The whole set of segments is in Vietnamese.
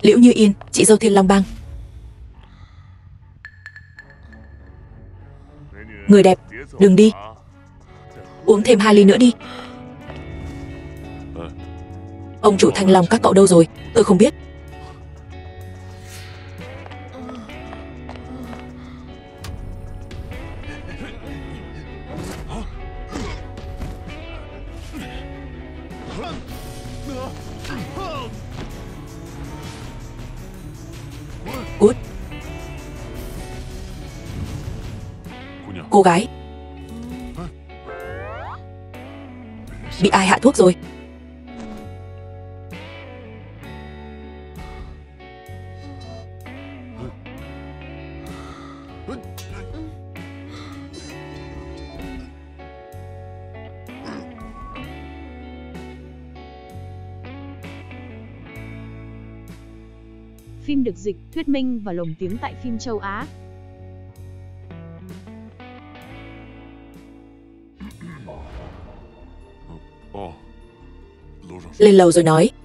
Liễu Như Yên, chị dâu Thiên Long Bang. Người đẹp, đừng đi. Uống thêm 2 ly nữa đi. Ông chủ Thanh Long các cậu đâu rồi? Tôi không biết. Cút. Cô gái, bị ai hạ thuốc rồi? Phim được dịch, thuyết minh và lồng tiếng tại phim châu Á. Lên lầu rồi nói.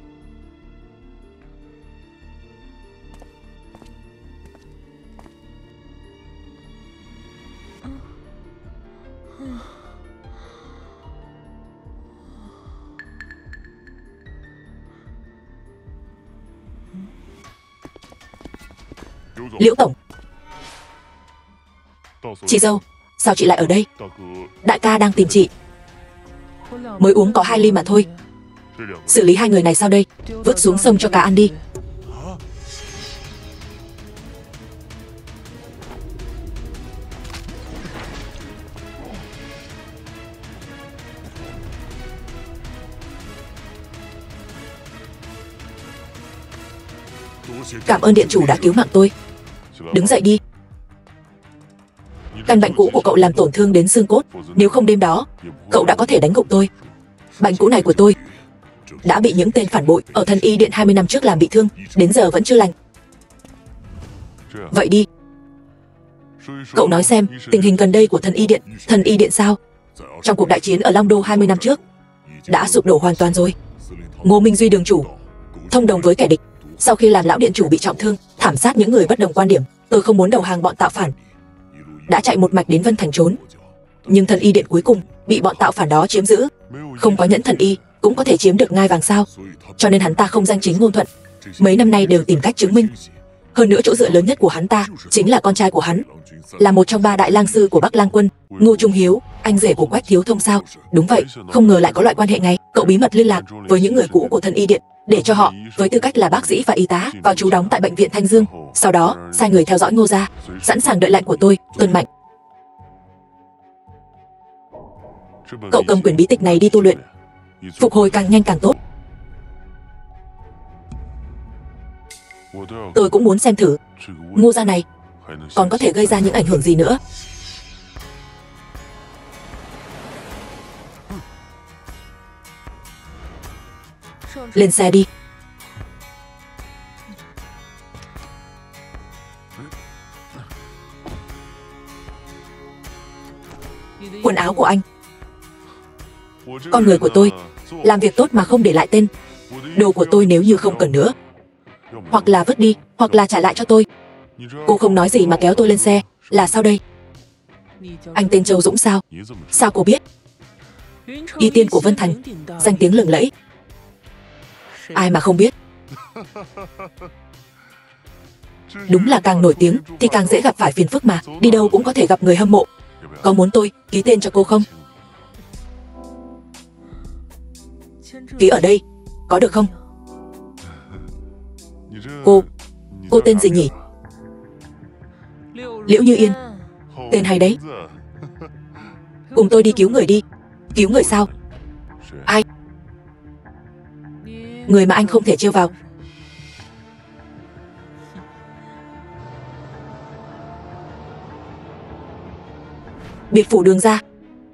Liễu tổng. Chị dâu, sao chị lại ở đây? Đại ca đang tìm chị. Mới uống có 2 ly mà thôi. Xử lý 2 người này sao đây? Vứt xuống sông cho cá ăn đi. Cảm ơn điện chủ đã cứu mạng tôi. Đứng dậy đi. Căn bệnh cũ của cậu làm tổn thương đến xương cốt. Nếu không đêm đó, cậu đã có thể đánh gục tôi. Bệnh cũ này của tôi đã bị những tên phản bội ở Thần Y Điện 20 năm trước làm bị thương, đến giờ vẫn chưa lành. Vậy đi, cậu nói xem tình hình gần đây của Thần Y Điện. Thần Y Điện sao? Trong cuộc đại chiến ở Long Đô 20 năm trước đã sụp đổ hoàn toàn rồi. Ngô Minh Duy đường chủ thông đồng với kẻ địch. Sau khi làm lão điện chủ bị trọng thương, thảm sát những người bất đồng quan điểm, tôi không muốn đầu hàng bọn tạo phản, đã chạy một mạch đến Vân Thành trốn. Nhưng Thần Y Điện cuối cùng bị bọn tạo phản đó chiếm giữ. Không có nhẫn thần y cũng có thể chiếm được ngai vàng sao? Cho nên hắn ta không danh chính ngôn thuận, mấy năm nay đều tìm cách chứng minh. Hơn nữa chỗ dựa lớn nhất của hắn ta chính là con trai của hắn, là một trong 3 đại lang sư của Bắc Lang Quân, Ngô Trung Hiếu, anh rể của Quách Thiếu Thông sao? Đúng vậy, không ngờ lại có loại quan hệ này. Cậu bí mật liên lạc với những người cũ của Thần Y Điện để cho họ, với tư cách là bác sĩ và y tá, vào trú đóng tại bệnh viện Thanh Dương. Sau đó sai người theo dõi Ngô gia, sẵn sàng đợi lệnh của tôi, tuân mệnh. Cậu cầm quyển bí tịch này đi tu luyện, phục hồi càng nhanh càng tốt. Tôi cũng muốn xem thử Ngô gia này còn có thể gây ra những ảnh hưởng gì nữa. Lên xe đi. Quần áo của anh. Con người của tôi làm việc tốt mà không để lại tên. Đồ của tôi nếu như không cần nữa, hoặc là vứt đi, hoặc là trả lại cho tôi. Cô không nói gì mà kéo tôi lên xe, là sao đây? Anh tên Châu Dũng sao? Sao cô biết? Y tiên của Vân Thành, danh tiếng lừng lẫy. Ai mà không biết. Đúng là càng nổi tiếng thì càng dễ gặp phải phiền phức mà. Đi đâu cũng có thể gặp người hâm mộ. Có muốn tôi ký tên cho cô không? Ký ở đây, có được không? Cô tên gì nhỉ? Liễu Như Yên. Tên hay đấy. Cùng tôi đi cứu người đi. Cứu người sao? Ai? Người mà anh không thể trêu vào. Biệt phủ Đường ra.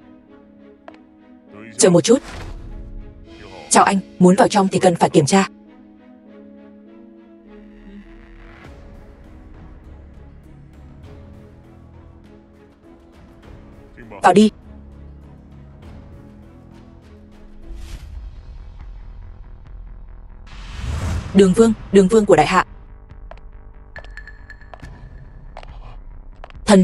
Chờ một chút. Chào anh, muốn vào trong thì cần phải kiểm tra. Vào đi. Đường vương của đại hạ. Thần.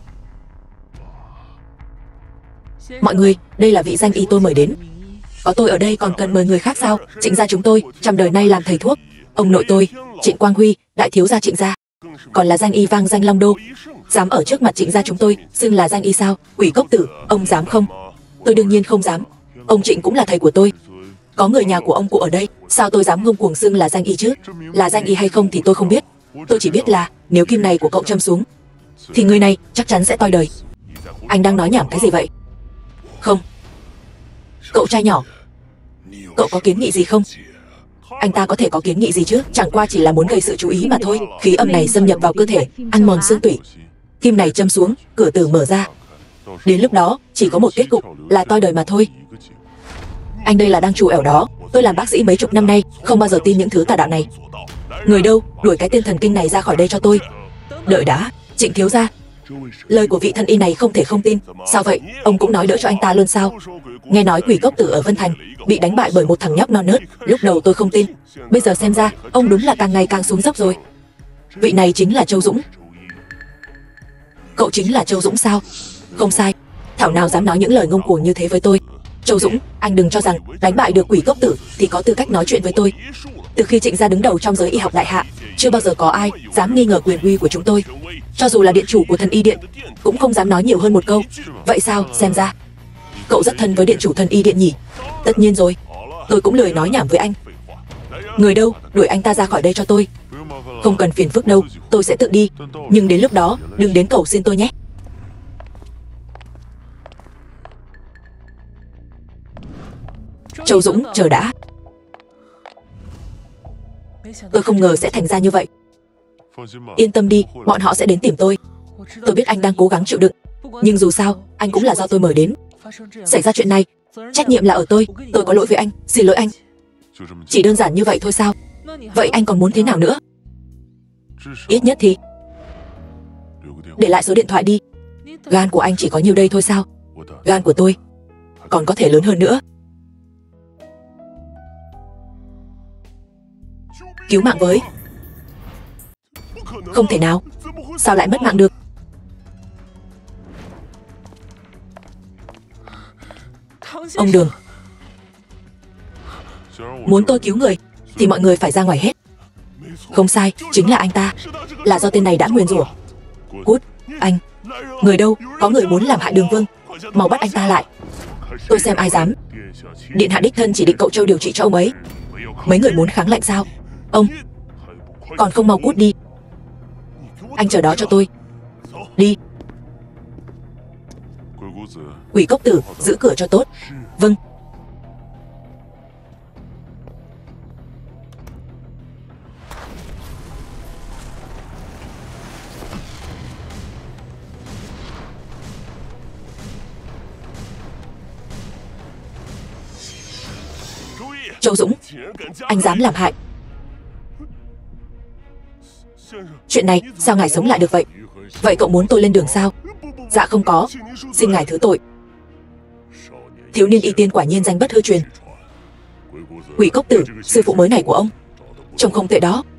Mọi người, đây là vị danh y tôi mời đến. Có tôi ở đây còn cần mời người khác sao? Trịnh gia chúng tôi, trăm đời nay làm thầy thuốc. Ông nội tôi, Trịnh Quang Huy, đại thiếu gia Trịnh gia, còn là danh y vang danh Long Đô. Dám ở trước mặt Trịnh gia chúng tôi, xưng là danh y sao? Quỷ cốc tử, ông dám không? Tôi đương nhiên không dám. Ông Trịnh cũng là thầy của tôi. Có người nhà của ông cụ ở đây, sao tôi dám ngông cuồng xưng là danh y chứ? Là danh y hay không thì tôi không biết. Tôi chỉ biết là nếu kim này của cậu châm xuống, thì người này chắc chắn sẽ toi đời. Anh đang nói nhảm cái gì vậy? Không. Cậu trai nhỏ, cậu có kiến nghị gì không? Anh ta có thể có kiến nghị gì chứ? Chẳng qua chỉ là muốn gây sự chú ý mà thôi. Khí âm này xâm nhập vào cơ thể, ăn mòn xương tủy. Kim này châm xuống, cửa tử mở ra. Đến lúc đó, chỉ có một kết cục là toi đời mà thôi. Anh đây là đang trù ẻo đó. Tôi làm bác sĩ mấy chục năm nay, không bao giờ tin những thứ tà đạo này. Người đâu, đuổi cái tên thần kinh này ra khỏi đây cho tôi. Đợi đã, Trịnh thiếu gia. Lời của vị thần y này không thể không tin. Sao vậy, ông cũng nói đỡ cho anh ta luôn sao? Nghe nói quỷ cốc tử ở Vân Thành bị đánh bại bởi một thằng nhóc non nớt. Lúc đầu tôi không tin, bây giờ xem ra ông đúng là càng ngày càng xuống dốc rồi. Vị này chính là Châu Dũng. Cậu chính là Châu Dũng sao? Không sai. Thảo nào dám nói những lời ngông cuồng như thế với tôi. Châu Dũng, anh đừng cho rằng đánh bại được quỷ cốc tử thì có tư cách nói chuyện với tôi. Từ khi Trịnh gia đứng đầu trong giới y học đại hạ, chưa bao giờ có ai dám nghi ngờ quyền uy của chúng tôi. Cho dù là điện chủ của thần y điện cũng không dám nói nhiều hơn một câu. Vậy sao, xem ra cậu rất thân với điện chủ thần y điện nhỉ? Tất nhiên rồi, tôi cũng lười nói nhảm với anh. Người đâu, đuổi anh ta ra khỏi đây cho tôi. Không cần phiền phức đâu, tôi sẽ tự đi. Nhưng đến lúc đó, đừng đến cầu xin tôi nhé. Châu Dũng, chờ đã. Tôi không ngờ sẽ thành ra như vậy. Yên tâm đi, bọn họ sẽ đến tìm tôi. Tôi biết anh đang cố gắng chịu đựng, nhưng dù sao, anh cũng là do tôi mời đến. Xảy ra chuyện này, trách nhiệm là ở tôi có lỗi với anh, xin lỗi anh. Chỉ đơn giản như vậy thôi sao? Vậy anh còn muốn thế nào nữa? Ít nhất thì để lại số điện thoại đi. Gan của anh chỉ có nhiêu đây thôi sao? Gan của tôi còn có thể lớn hơn nữa. Cứu mạng với. Không thể nào. Sao lại mất mạng được? Ông Đường, muốn tôi cứu người thì mọi người phải ra ngoài hết. Không sai, chính là anh ta. Là do tên này đã nguyền rủa. Cút, anh. Người đâu, có người muốn làm hại Đường Vương. Mau bắt anh ta lại. Tôi xem ai dám. Điện hạ đích thân chỉ định cậu Châu điều trị cho ông ấy. Mấy người muốn kháng lệnh sao? Ông còn không mau cút đi. Anh chờ đó cho tôi. Đi. Quỷ cốc tử, giữ cửa cho tốt. Vâng. Châu Dũng, anh dám làm hại. Chuyện này sao ngài sống lại được vậy? Vậy cậu muốn tôi lên đường sao? Dạ không có, xin ngài thứ tội. Thiếu niên y tiên quả nhiên danh bất hư truyền. Quỷ cốc tử, sư phụ mới này của ông, trông không tệ đó.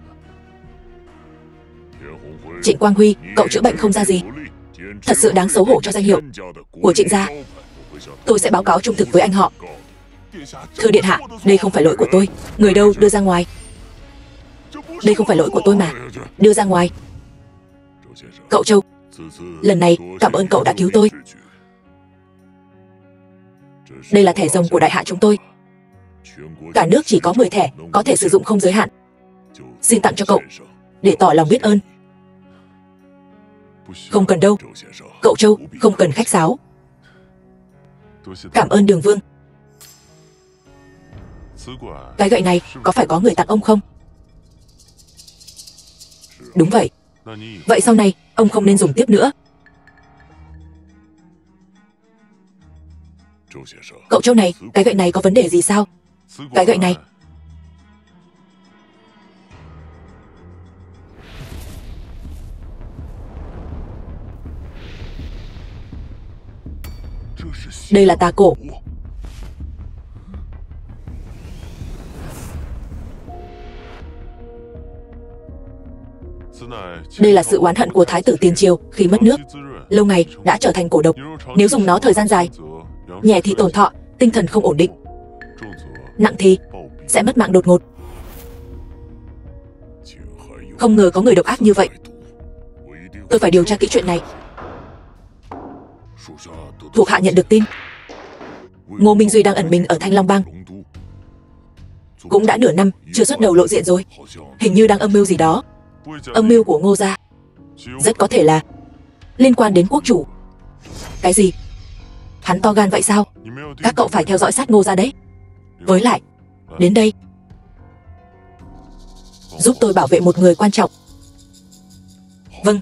Trịnh Quang Huy, cậu chữa bệnh không ra gì. Thật sự đáng xấu hổ cho danh hiệu của Trịnh gia. Tôi sẽ báo cáo trung thực với anh họ. Thưa điện hạ, đây không phải lỗi của tôi. Người đâu, đưa ra ngoài. Đây không phải lỗi của tôi mà. Đưa ra ngoài. Cậu Châu, lần này cảm ơn cậu đã cứu tôi. Đây là thẻ rồng của đại hạ chúng tôi. Cả nước chỉ có 10 thẻ, có thể sử dụng không giới hạn. Xin tặng cho cậu, để tỏ lòng biết ơn. Không cần đâu, cậu Châu, không cần khách sáo. Cảm ơn Đường Vương. Cái gậy này có phải có người tặng ông không? Đúng vậy. Vậy sau này ông không nên dùng tiếp nữa. Cậu Châu này, cái gậy này có vấn đề gì sao? Cái gậy này. Đây là tà cổ. Đây là sự oán hận của thái tử tiền triều khi mất nước, lâu ngày đã trở thành cổ độc. Nếu dùng nó thời gian dài, nhẹ thì tổn thọ, tinh thần không ổn định, nặng thì sẽ mất mạng đột ngột. Không ngờ có người độc ác như vậy. Tôi phải điều tra kỹ chuyện này. Thuộc hạ nhận được tin Ngô Minh Duy đang ẩn mình ở Thanh Long Bang. Cũng đã nửa năm chưa xuất đầu lộ diện rồi. Hình như đang âm mưu gì đó. Âm mưu của Ngô gia rất có thể là liên quan đến quốc chủ. Cái gì? Hắn to gan vậy sao? Các cậu phải theo dõi sát Ngô gia đấy. Với lại, đến đây giúp tôi bảo vệ một người quan trọng. Vâng.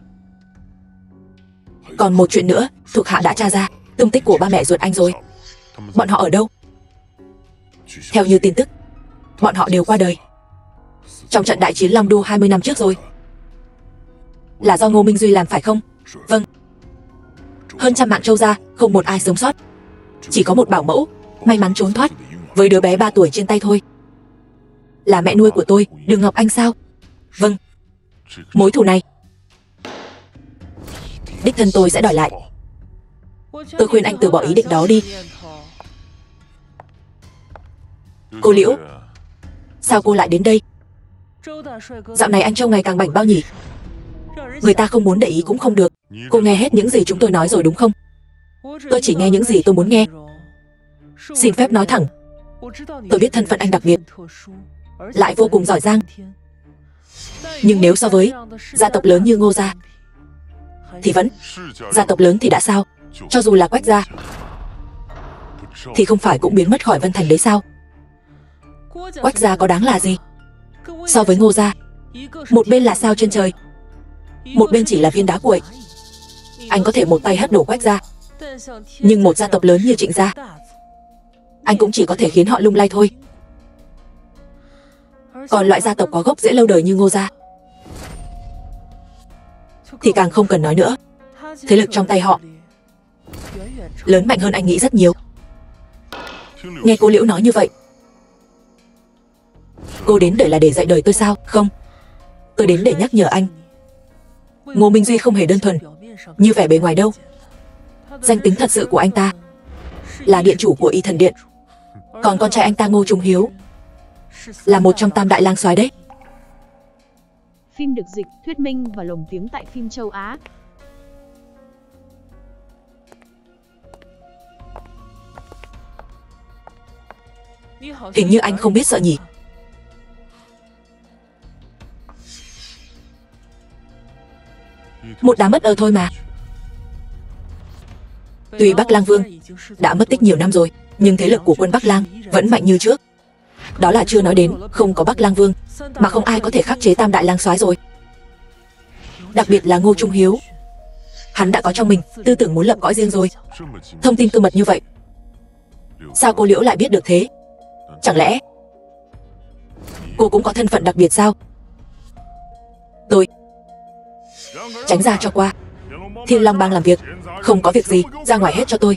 Còn một chuyện nữa, thuộc hạ đã tra ra tung tích của ba mẹ ruột anh rồi. Bọn họ ở đâu? Theo như tin tức, bọn họ đều qua đời trong trận đại chiến Long Đô 20 năm trước rồi. Là do Ngô Minh Duy làm phải không? Vâng. Hơn trăm mạng Châu gia, không một ai sống sót. Chỉ có một bảo mẫu may mắn trốn thoát với đứa bé 3 tuổi trên tay thôi. Là mẹ nuôi của tôi, Đường Ngọc Anh sao? Vâng. Mối thù này đích thân tôi sẽ đòi lại. Tôi khuyên anh từ bỏ ý định đó đi. Cô Liễu, sao cô lại đến đây? Dạo này anh trông ngày càng bảnh bao nhỉ? Người ta không muốn để ý cũng không được. Cô nghe hết những gì chúng tôi nói rồi đúng không? Tôi chỉ nghe những gì tôi muốn nghe. Xin phép nói thẳng, tôi biết thân phận anh đặc biệt, lại vô cùng giỏi giang. Nhưng nếu so với gia tộc lớn như Ngô gia thì vẫn, gia tộc lớn thì đã sao? Cho dù là Quách gia thì không phải cũng biến mất khỏi Vân Thành đấy sao? Quách gia có đáng là gì so với Ngô gia? Một bên là sao trên trời, một bên chỉ là viên đá cuội. Anh có thể một tay hất đổ Quách gia, nhưng một gia tộc lớn như Trịnh gia, anh cũng chỉ có thể khiến họ lung lay thôi. Còn loại gia tộc có gốc rễ lâu đời như Ngô gia thì càng không cần nói nữa. Thế lực trong tay họ lớn mạnh hơn anh nghĩ rất nhiều. Nghe cô Liễu nói như vậy, cô đến để là để dạy đời tôi sao? Không, tôi đến để nhắc nhở anh, Ngô Minh Duy không hề đơn thuần như vẻ bề ngoài đâu. Danh tính thật sự của anh ta là điện chủ của Y Thần Điện. Còn con trai anh ta Ngô Trung Hiếu là một trong tam đại lang soái đấy. Phim được dịch, thuyết minh và lồng tiếng tại phim châu Á. Hình như anh không biết sợ nhỉ? Một đám mất ơ thôi mà. Tuy Bắc Lang Vương đã mất tích nhiều năm rồi, nhưng thế lực của quân Bắc Lang vẫn mạnh như trước. Đó là chưa nói đến không có Bắc Lang Vương mà không ai có thể khắc chế tam đại lang soái rồi. Đặc biệt là Ngô Trung Hiếu, hắn đã có trong mình tư tưởng muốn lập cõi riêng rồi. Thông tin cơ mật như vậy, sao cô Liễu lại biết được thế? Chẳng lẽ cô cũng có thân phận đặc biệt sao? Tôi tránh ra cho qua. Thiên Long Bang làm việc, không có việc gì ra ngoài hết cho tôi.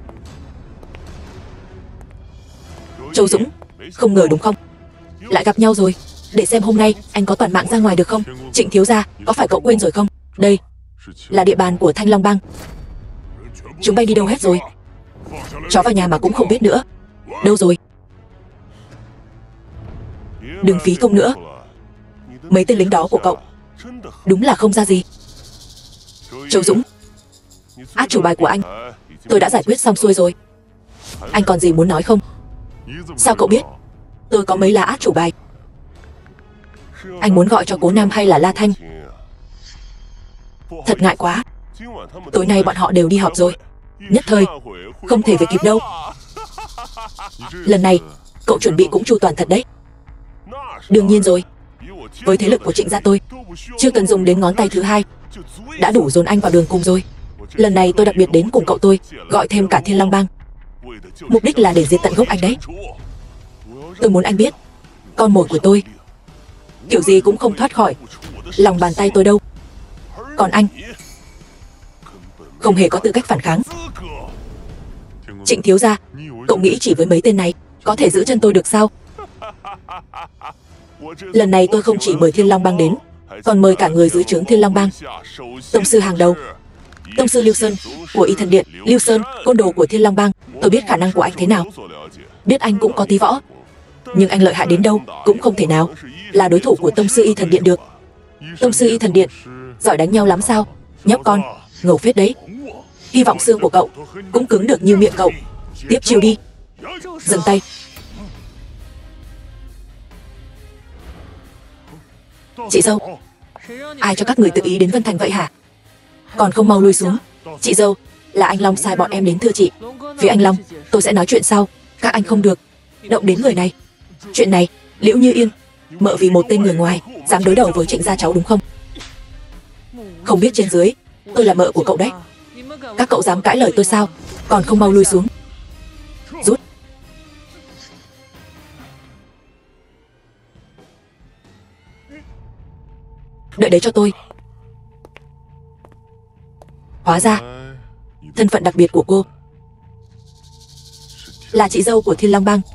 Châu Dũng, không ngờ đúng không? Lại gặp nhau rồi. Để xem hôm nay anh có toàn mạng ra ngoài được không? Trịnh thiếu gia, có phải cậu quên rồi không? Đây là địa bàn của Thanh Long Bang. Chúng bay đi đâu hết rồi? Chó vào nhà mà cũng không biết nữa. Đâu rồi? Đừng phí công nữa. Mấy tên lính đó của cậu đúng là không ra gì. Châu Dũng, át chủ bài của anh tôi đã giải quyết xong xuôi rồi. Anh còn gì muốn nói không? Sao cậu biết tôi có mấy lá át chủ bài? Anh muốn gọi cho Cố Nam hay là La Thanh? Thật ngại quá. Tối nay bọn họ đều đi họp rồi. Nhất thời không thể về kịp đâu. Lần này cậu chuẩn bị cũng chu toàn thật đấy. Đương nhiên rồi. Với thế lực của Trịnh gia tôi, chưa cần dùng đến ngón tay thứ hai đã đủ dồn anh vào đường cùng rồi. Lần này tôi đặc biệt đến cùng cậu tôi, gọi thêm cả Thiên Long Bang. Mục đích là để diệt tận gốc anh đấy. Tôi muốn anh biết, con mồi của tôi kiểu gì cũng không thoát khỏi lòng bàn tay tôi đâu. Còn anh không hề có tư cách phản kháng. Trịnh thiếu gia, cậu nghĩ chỉ với mấy tên này có thể giữ chân tôi được sao? Lần này tôi không chỉ mời Thiên Long Bang đến, còn mời cả người dưới trướng Thiên Long Bang. Tông sư hàng đầu, tông sư Lưu Sơn của Y Thần Điện. Lưu Sơn, côn đồ của Thiên Long Bang. Tôi biết khả năng của anh thế nào, biết anh cũng có tí võ, nhưng anh lợi hại đến đâu cũng không thể nào là đối thủ của tông sư Y Thần Điện được. Tông sư Y Thần Điện giỏi đánh nhau lắm sao? Nhóc con, ngầu phết đấy. Hy vọng xương của cậu cũng cứng được như miệng cậu. Tiếp chiêu đi. Dừng tay. Chị dâu, ai cho các người tự ý đến Vân Thành vậy hả? Còn không mau lui xuống. Chị dâu, là anh Long sai bọn em đến thưa chị. Với anh Long, tôi sẽ nói chuyện sau. Các anh không được động đến người này. Chuyện này, Liễu Như Yên, mợ vì một tên người ngoài dám đối đầu với Trịnh gia cháu đúng không? Không biết trên dưới, tôi là mợ của cậu đấy. Các cậu dám cãi lời tôi sao? Còn không mau lui xuống. Rút. Đợi đấy cho tôi. Hóa ra, thân phận đặc biệt của cô là chị dâu của Thiên Long Bang.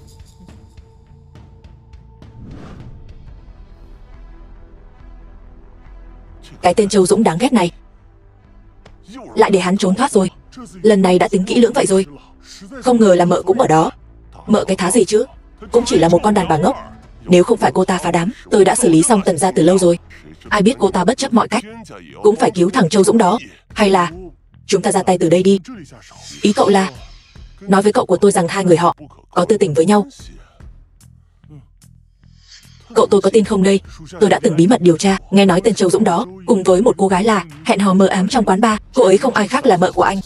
Cái tên Châu Dũng đáng ghét này, lại để hắn trốn thoát rồi. Lần này đã tính kỹ lưỡng vậy rồi. Không ngờ là mợ cũng ở đó. Mợ cái thá gì chứ, cũng chỉ là một con đàn bà ngốc. Nếu không phải cô ta phá đám, tôi đã xử lý xong Tần gia từ lâu rồi. Ai biết cô ta bất chấp mọi cách cũng phải cứu thằng Châu Dũng đó. Hay là chúng ta ra tay từ đây đi. Ý cậu là nói với cậu của tôi rằng hai người họ có tư tình với nhau. Cậu tôi có tin không đây? Tôi đã từng bí mật điều tra, nghe nói tên Châu Dũng đó cùng với một cô gái là hẹn hò mờ ám trong quán bar. Cô ấy không ai khác là mợ của anh.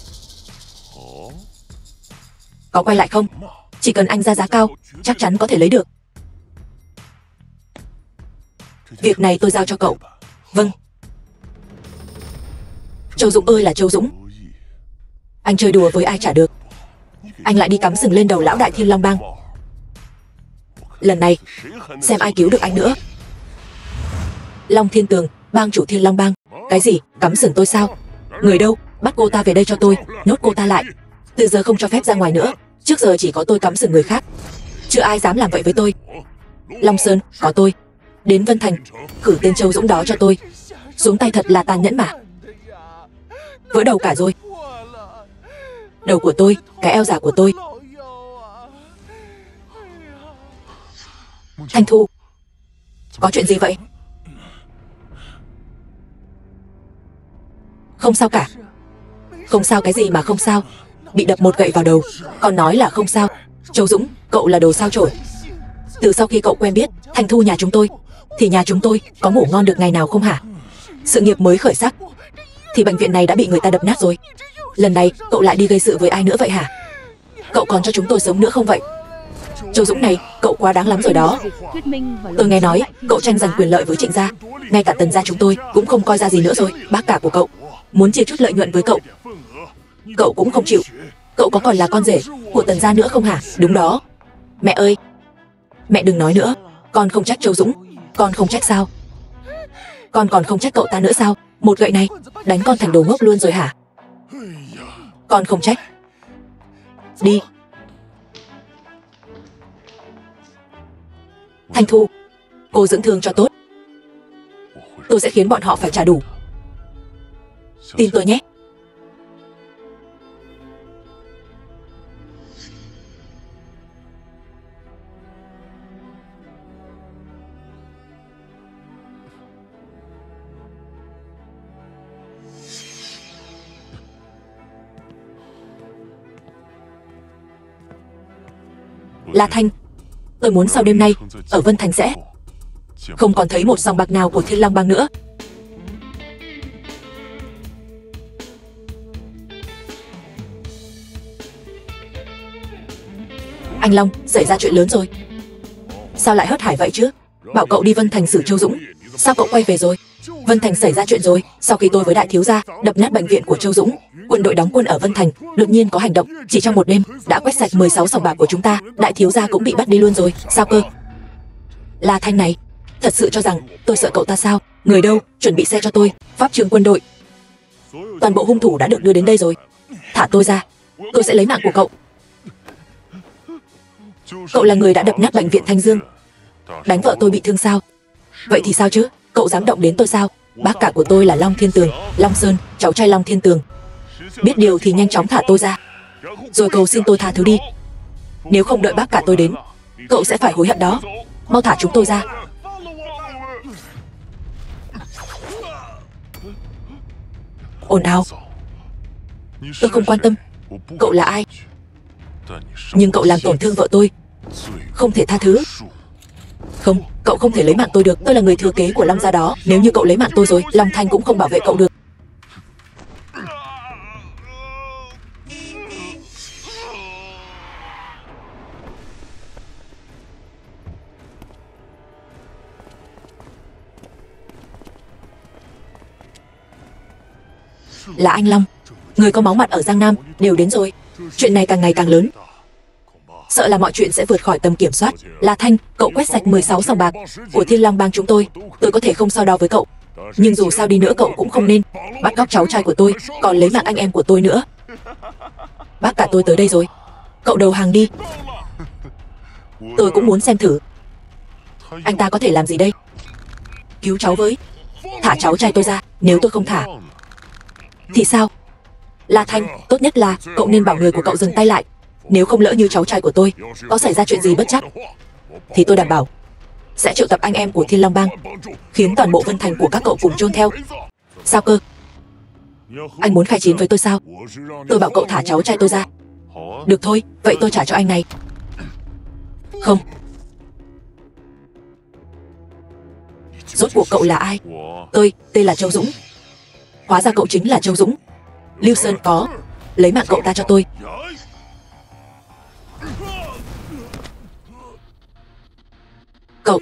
Có quay lại không? Chỉ cần anh ra giá cao, chắc chắn có thể lấy được. Việc này tôi giao cho cậu. Vâng. Châu Dũng ơi là Châu Dũng, anh chơi đùa với ai chả được. Anh lại đi cắm sừng lên đầu lão đại Thiên Long Bang. Lần này xem ai cứu được anh nữa. Long Thiên Tường, bang chủ Thiên Long Bang. Cái gì? Cắm sừng tôi sao? Người đâu? Bắt cô ta về đây cho tôi. Nhốt cô ta lại. Từ giờ không cho phép ra ngoài nữa. Trước giờ chỉ có tôi cắm sừng người khác, chưa ai dám làm vậy với tôi. Long Sơn, có tôi. Đến Vân Thành, cử tên Châu Dũng đó cho tôi. Xuống tay thật là tàn nhẫn mà. Vỡ đầu cả rồi. Đầu của tôi, cái eo giả của tôi. Thanh Thu, có chuyện gì vậy? Không sao cả. Không sao cái gì mà không sao. Bị đập một gậy vào đầu, còn nói là không sao. Châu Dũng, cậu là đồ sao chổi. Từ sau khi cậu quen biết Thanh Thu nhà chúng tôi, thì nhà chúng tôi có ngủ ngon được ngày nào không hả? Sự nghiệp mới khởi sắc thì bệnh viện này đã bị người ta đập nát rồi. Lần này cậu lại đi gây sự với ai nữa vậy hả? Cậu còn cho chúng tôi sống nữa không vậy? Châu Dũng này, cậu quá đáng lắm rồi đó. Tôi nghe nói cậu tranh giành quyền lợi với Trịnh gia, ngay cả Tần gia chúng tôi cũng không coi ra gì nữa rồi. Bác cả của cậu muốn chia chút lợi nhuận với cậu, cậu cũng không chịu. Cậu có còn là con rể của Tần gia nữa không hả? Đúng đó. Mẹ ơi, mẹ đừng nói nữa. Con không trách Châu Dũng. Con không trách sao? Con còn không trách cậu ta nữa sao? Một gậy này đánh con thành đồ ngốc luôn rồi hả? Con không trách. Đi. Thanh Thu, cô dưỡng thương cho tốt. Tôi sẽ khiến bọn họ phải trả đủ. Tin tôi nhé. La Thanh, tôi muốn sau đêm nay ở Vân Thành sẽ không còn thấy một sòng bạc nào của Thiên Long Bang nữa. Anh Long, xảy ra chuyện lớn rồi. Sao lại hớt hải vậy chứ? Bảo cậu đi Vân Thành xử Châu Dũng, sao cậu quay về rồi? Vân Thành xảy ra chuyện rồi. Sau khi tôi với đại thiếu gia đập nát bệnh viện của Châu Dũng, quân đội đóng quân ở Vân Thành đột nhiên có hành động, chỉ trong một đêm đã quét sạch 16 sòng bạc của chúng ta. Đại thiếu gia cũng bị bắt đi luôn rồi. Sao cơ? La Thanh này, thật sự cho rằng tôi sợ cậu ta sao? Người đâu? Chuẩn bị xe cho tôi. Pháp trường quân đội. Toàn bộ hung thủ đã được đưa đến đây rồi. Thả tôi ra, tôi sẽ lấy mạng của cậu. Cậu là người đã đập nát bệnh viện Thanh Dương, đánh vợ tôi bị thương sao? Vậy thì sao chứ? Cậu dám động đến tôi sao? Bác cả của tôi là Long Thiên Tường, Long Sơn, cháu trai Long Thiên Tường. Biết điều thì nhanh chóng thả tôi ra, rồi cầu xin tôi tha thứ đi. Nếu không đợi bác cả tôi đến, cậu sẽ phải hối hận đó. Mau thả chúng tôi ra. Ồn ào. Tôi không quan tâm cậu là ai, nhưng cậu làm tổn thương vợ tôi, không thể tha thứ. Không, cậu không thể lấy mạng tôi được. Tôi là người thừa kế của Long gia đó. Nếu như cậu lấy mạng tôi rồi, Long Thanh cũng không bảo vệ cậu được. Là anh Long, người có máu mặt ở Giang Nam, đều đến rồi. Chuyện này càng ngày càng lớn, sợ là mọi chuyện sẽ vượt khỏi tầm kiểm soát. La Thanh, cậu quét sạch 16 sòng bạc của Thiên Long bang chúng tôi có thể không so đo với cậu, nhưng dù sao đi nữa cậu cũng không nên bắt cóc cháu trai của tôi, còn lấy mạng anh em của tôi nữa. Bác cả tôi tới đây rồi, cậu đầu hàng đi. Tôi cũng muốn xem thử anh ta có thể làm gì đây. Cứu cháu với, thả cháu trai tôi ra. Nếu tôi không thả thì sao? La Thanh, tốt nhất là cậu nên bảo người của cậu dừng tay lại. Nếu không, lỡ như cháu trai của tôi có xảy ra chuyện gì bất trắc, thì tôi đảm bảo sẽ triệu tập anh em của Thiên Long bang, khiến toàn bộ Vân Thành của các cậu cùng chôn theo. Sao cơ? Anh muốn khai chiến với tôi sao? Tôi bảo cậu thả cháu trai tôi ra. Được thôi, vậy tôi trả cho anh này. Không. Rốt cuộc cậu là ai? Tôi tên là Châu Dũng. Hóa ra cậu chính là Châu Dũng. Lưu Sơn có lấy mạng cậu ta cho tôi. Cậu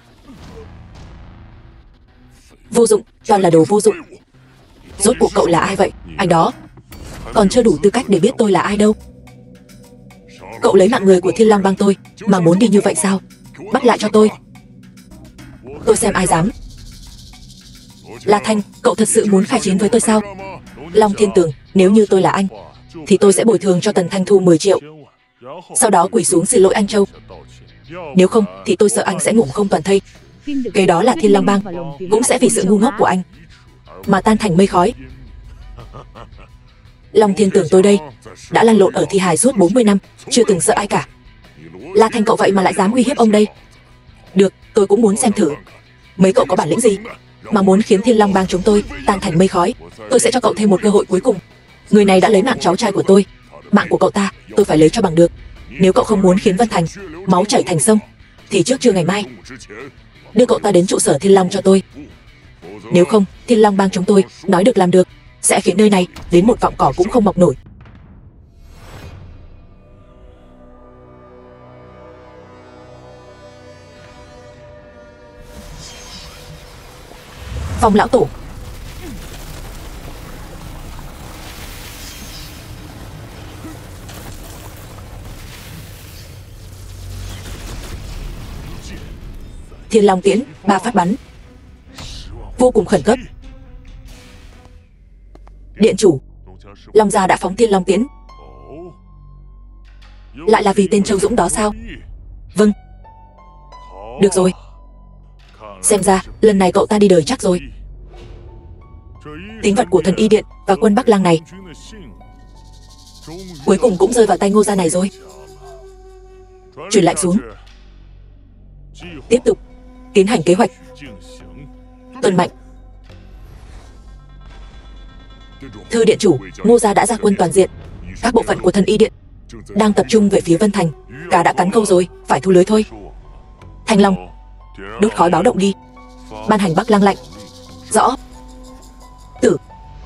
vô dụng, toàn là đồ vô dụng. Rốt cuộc cậu là ai vậy? Anh đó còn chưa đủ tư cách để biết tôi là ai đâu. Cậu lấy mạng người của Thiên Long bang tôi mà muốn đi như vậy sao? Bắt lại cho tôi xem ai dám. La Thanh, cậu thật sự muốn khai chiến với tôi sao? Long Thiên Tường, nếu như tôi là anh thì tôi sẽ bồi thường cho Tần Thanh Thu 10 triệu, sau đó quỳ xuống xin lỗi anh Châu. Nếu không thì tôi sợ anh sẽ ngủ không toàn thây. Kế đó là Thiên Long bang cũng sẽ vì sự ngu ngốc của anh mà tan thành mây khói. Long Thiên Tường tôi đây đã lăn lộn ở thi hài suốt 40 năm, chưa từng sợ ai cả. La Thanh, cậu vậy mà lại dám uy hiếp ông đây. Được, tôi cũng muốn xem thử mấy cậu có bản lĩnh gì mà muốn khiến Thiên Long bang chúng tôi tan thành mây khói. Tôi sẽ cho cậu thêm một cơ hội cuối cùng. Người này đã lấy mạng cháu trai của tôi, mạng của cậu ta tôi phải lấy cho bằng được. Nếu cậu không muốn khiến Vân Thành máu chảy thành sông thì trước trưa ngày mai đưa cậu ta đến trụ sở Thiên Long cho tôi. Nếu không, Thiên Long bang chúng tôi nói được làm được, sẽ khiến nơi này đến một cọng cỏ cũng không mọc nổi. Phong lão tổ. Thiên Long tiễn, 3 phát bắn, vô cùng khẩn cấp. Điện chủ, Long gia đã phóng Thiên Long tiễn. Lại là vì tên Châu Dũng đó sao? Vâng. Được rồi, xem ra lần này cậu ta đi đời chắc rồi. Tín vật của Thần Y Điện và quân Bắc Lang này cuối cùng cũng rơi vào tay Ngô gia này rồi. Truyền lệnh xuống, tiếp tục tiến hành kế hoạch tuần mạnh. Thưa điện chủ, Ngô gia đã ra quân toàn diện. Các bộ phận của Thần Y Điện đang tập trung về phía Vân Thành. Cá đã cắn câu rồi, phải thu lưới thôi. Thanh Long, đốt khói báo động đi, ban hành Bắc Lang lệnh. Rõ. Tử.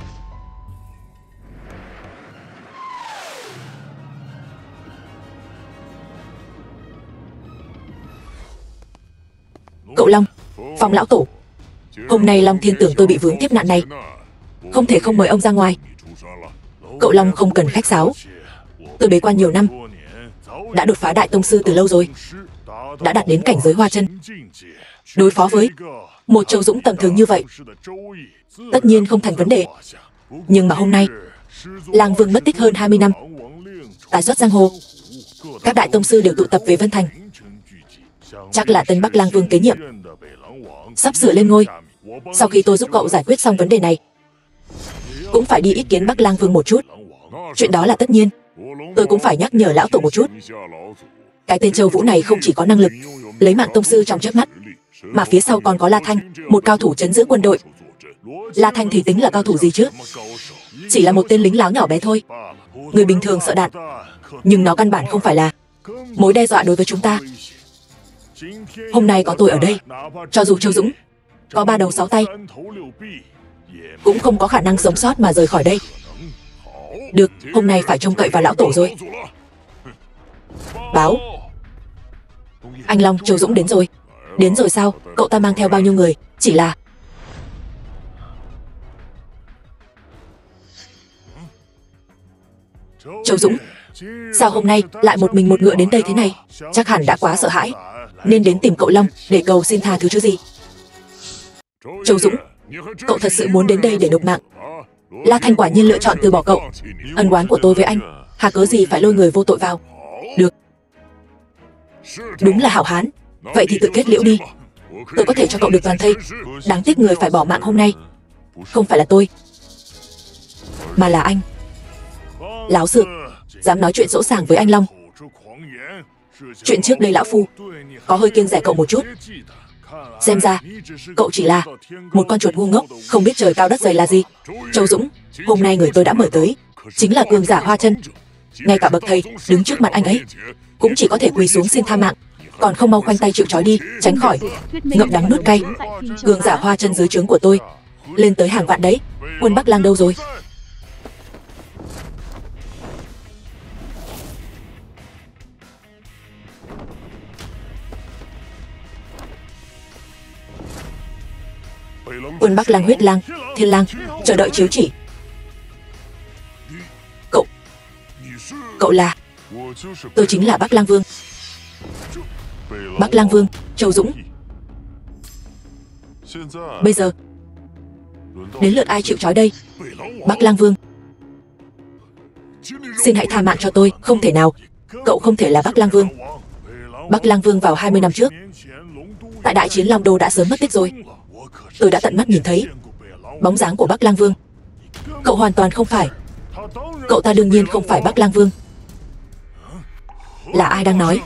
Cậu Long, Phong lão tổ, hôm nay Long Thiên Tường tôi bị vướng tiếp nạn này, không thể không mời ông ra ngoài. Cậu Long không cần khách sáo, tôi bế quan nhiều năm, đã đột phá đại tông sư từ lâu rồi, đã đạt đến cảnh giới hoa chân. Đối phó với một Châu Dũng tầm thường như vậy tất nhiên không thành vấn đề. Nhưng mà hôm nay Lang Vương mất tích hơn 20 năm, tái xuất giang hồ, các đại tông sư đều tụ tập về Vân Thành. Chắc là tân Bắc Lang Vương kế nhiệm sắp sửa lên ngôi, Sau khi tôi giúp cậu giải quyết xong vấn đề này, cũng phải đi ý kiến Bắc Lang Vương một chút. Chuyện đó là tất nhiên. Tôi cũng phải nhắc nhở lão tổ một chút. Cái tên Châu Vũ này không chỉ có năng lực lấy mạng tông sư trong chớp mắt, mà phía sau còn có La Thanh, một cao thủ trấn giữ quân đội. La Thanh thì tính là cao thủ gì chứ? Chỉ là một tên lính láo nhỏ bé thôi. Người bình thường sợ đạn, nhưng nó căn bản không phải là mối đe dọa đối với chúng ta. Hôm nay có tôi ở đây, cho dù Châu Dũng có 3 đầu 6 tay, cũng không có khả năng sống sót mà rời khỏi đây. Được, hôm nay phải trông cậy vào lão tổ rồi. Báo. Anh Long, Châu Dũng đến rồi. Đến rồi sao? Cậu ta mang theo bao nhiêu người? Chỉ là... Châu Dũng, sao hôm nay lại một mình một ngựa đến đây thế này? Chắc hẳn đã quá sợ hãi, nên đến tìm cậu Long để cầu xin tha thứ chứ gì. Châu Dũng, cậu thật sự muốn đến đây để nộp mạng? La Thanh quả nhiên lựa chọn từ bỏ cậu. Ân oán của tôi với anh, hà cớ gì phải lôi người vô tội vào. Được, đúng là hảo hán. Vậy thì tự kết liễu đi. Tôi có thể cho cậu được toàn thây. Đáng tiếc người phải bỏ mạng hôm nay không phải là tôi, mà là anh. Láo xược, dám nói chuyện dỗ dàng với anh Long. Chuyện trước đây lão phu có hơi kiêng rẻ cậu một chút. Xem ra cậu chỉ là một con chuột ngu ngốc, không biết trời cao đất dày là gì. Châu Dũng, hôm nay người tôi đã mời tới chính là cường giả Hoa Chân. Ngay cả bậc thầy đứng trước mặt anh ấy cũng chỉ có thể quỳ xuống xin tha mạng, còn không mau khoanh tay chịu trói đi, tránh khỏi ngậm đắng nuốt cay. Cường giả Hoa Chân dưới trướng của tôi lên tới hàng vạn đấy. Quân Bắc Lang đâu rồi? Quân Bắc Lang, Huyết Lang, Thiên Lang chờ đợi chiếu chỉ. Cậu là... Tôi chính là Bắc Lang Vương. Bắc Lang Vương, Châu Dũng. Bây giờ đến lượt ai chịu trói đây? Bắc Lang Vương, xin hãy tha mạng cho tôi. Không thể nào, cậu không thể là Bắc Lang Vương. Bắc Lang Vương vào 20 năm trước tại đại chiến Long Đô đã sớm mất tích rồi. Tôi đã tận mắt nhìn thấy bóng dáng của Bắc Lang Vương. Cậu hoàn toàn không phải. Cậu ta đương nhiên không phải Bắc Lang Vương. Là ai đang nói?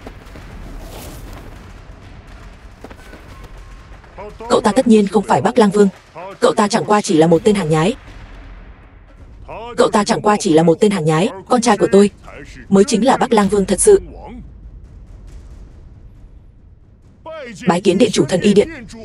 Cậu ta tất nhiên không phải Bắc Lang Vương. Cậu ta chẳng qua chỉ là một tên hàng nhái. Cậu ta chẳng qua chỉ là một tên hàng nhái. Con trai của tôi mới chính là Bắc Lang Vương thật sự. Bái kiến điện chủ Thần Y Điện.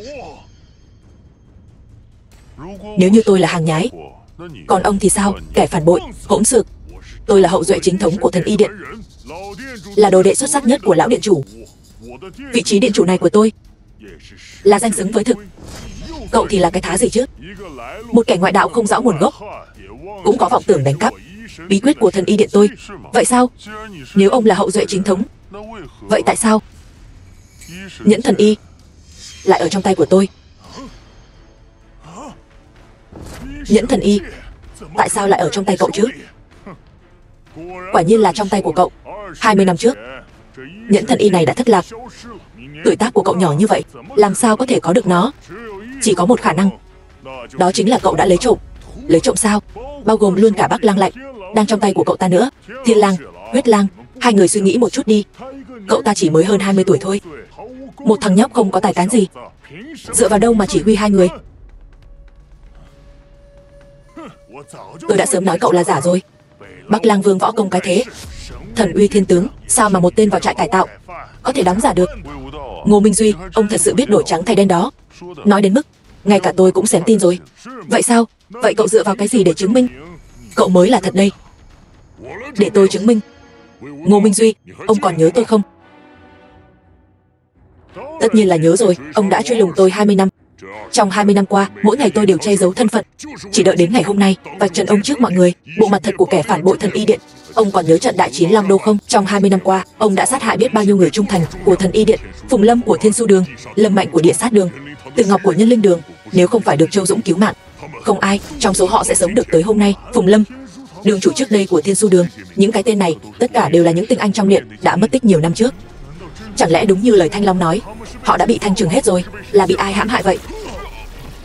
Nếu như tôi là hàng nhái, còn ông thì sao? Kẻ phản bội, hỗn xược. Tôi là hậu duệ chính thống của Thần Y Điện, là đồ đệ xuất sắc nhất của lão điện chủ. Vị trí điện chủ này của tôi là danh xứng với thực. Cậu thì là cái thá gì chứ? Một kẻ ngoại đạo không rõ nguồn gốc, cũng có vọng tưởng đánh cắp bí quyết của Thần Y Điện tôi. Vậy sao? Nếu ông là hậu duệ chính thống, vậy tại sao nhẫn thần y lại ở trong tay của tôi? Nhẫn thần y tại sao lại ở trong tay cậu chứ? Quả nhiên là trong tay của cậu. 20 năm trước, nhẫn thần y này đã thất lạc. Tuổi tác của cậu nhỏ như vậy, làm sao có thể có được nó? Chỉ có một khả năng, đó chính là cậu đã lấy trộm. Lấy trộm sao? Bao gồm luôn cả Bắc Lang Lạnh đang trong tay của cậu ta nữa. Thiên Lang, Huyết Lang, hai người suy nghĩ một chút đi. Cậu ta chỉ mới hơn 20 tuổi thôi, một thằng nhóc không có tài cán gì, dựa vào đâu mà chỉ huy hai người? Tôi đã sớm nói cậu là giả rồi. Bắc Lang Vương võ công cái thế, thần uy thiên tướng, sao mà một tên vào trại cải tạo có thể đóng giả được? Ngô Minh Duy, ông thật sự biết đổi trắng thay đen đó. Nói đến mức ngay cả tôi cũng xém tin rồi. Vậy sao? Vậy cậu dựa vào cái gì để chứng minh cậu mới là thật đây? Để tôi chứng minh. Ngô Minh Duy, ông còn nhớ tôi không? Tất nhiên là nhớ rồi. Ông đã truy lùng tôi 20 năm. Trong 20 năm qua, mỗi ngày tôi đều che giấu thân phận, chỉ đợi đến ngày hôm nay vạch trần ông trước mọi người, bộ mặt thật của kẻ phản bội Thần Y Điện. Ông còn nhớ trận đại chiến Long Đô không? Trong 20 năm qua, ông đã sát hại biết bao nhiêu người trung thành của Thần Y Điện. Phùng Lâm của Thiên Su Đường, Lâm Mạnh của Địa Sát Đường, Từ Ngọc của Nhân Linh Đường. Nếu không phải được Châu Dũng cứu mạng, không ai trong số họ sẽ sống được tới hôm nay. Phùng Lâm, đường chủ trước đây của Thiên Su Đường, những cái tên này tất cả đều là những tinh anh trong điện đã mất tích nhiều năm trước. Chẳng lẽ đúng như lời Thanh Long nói, họ đã bị thanh trừng hết rồi? Là bị ai hãm hại vậy?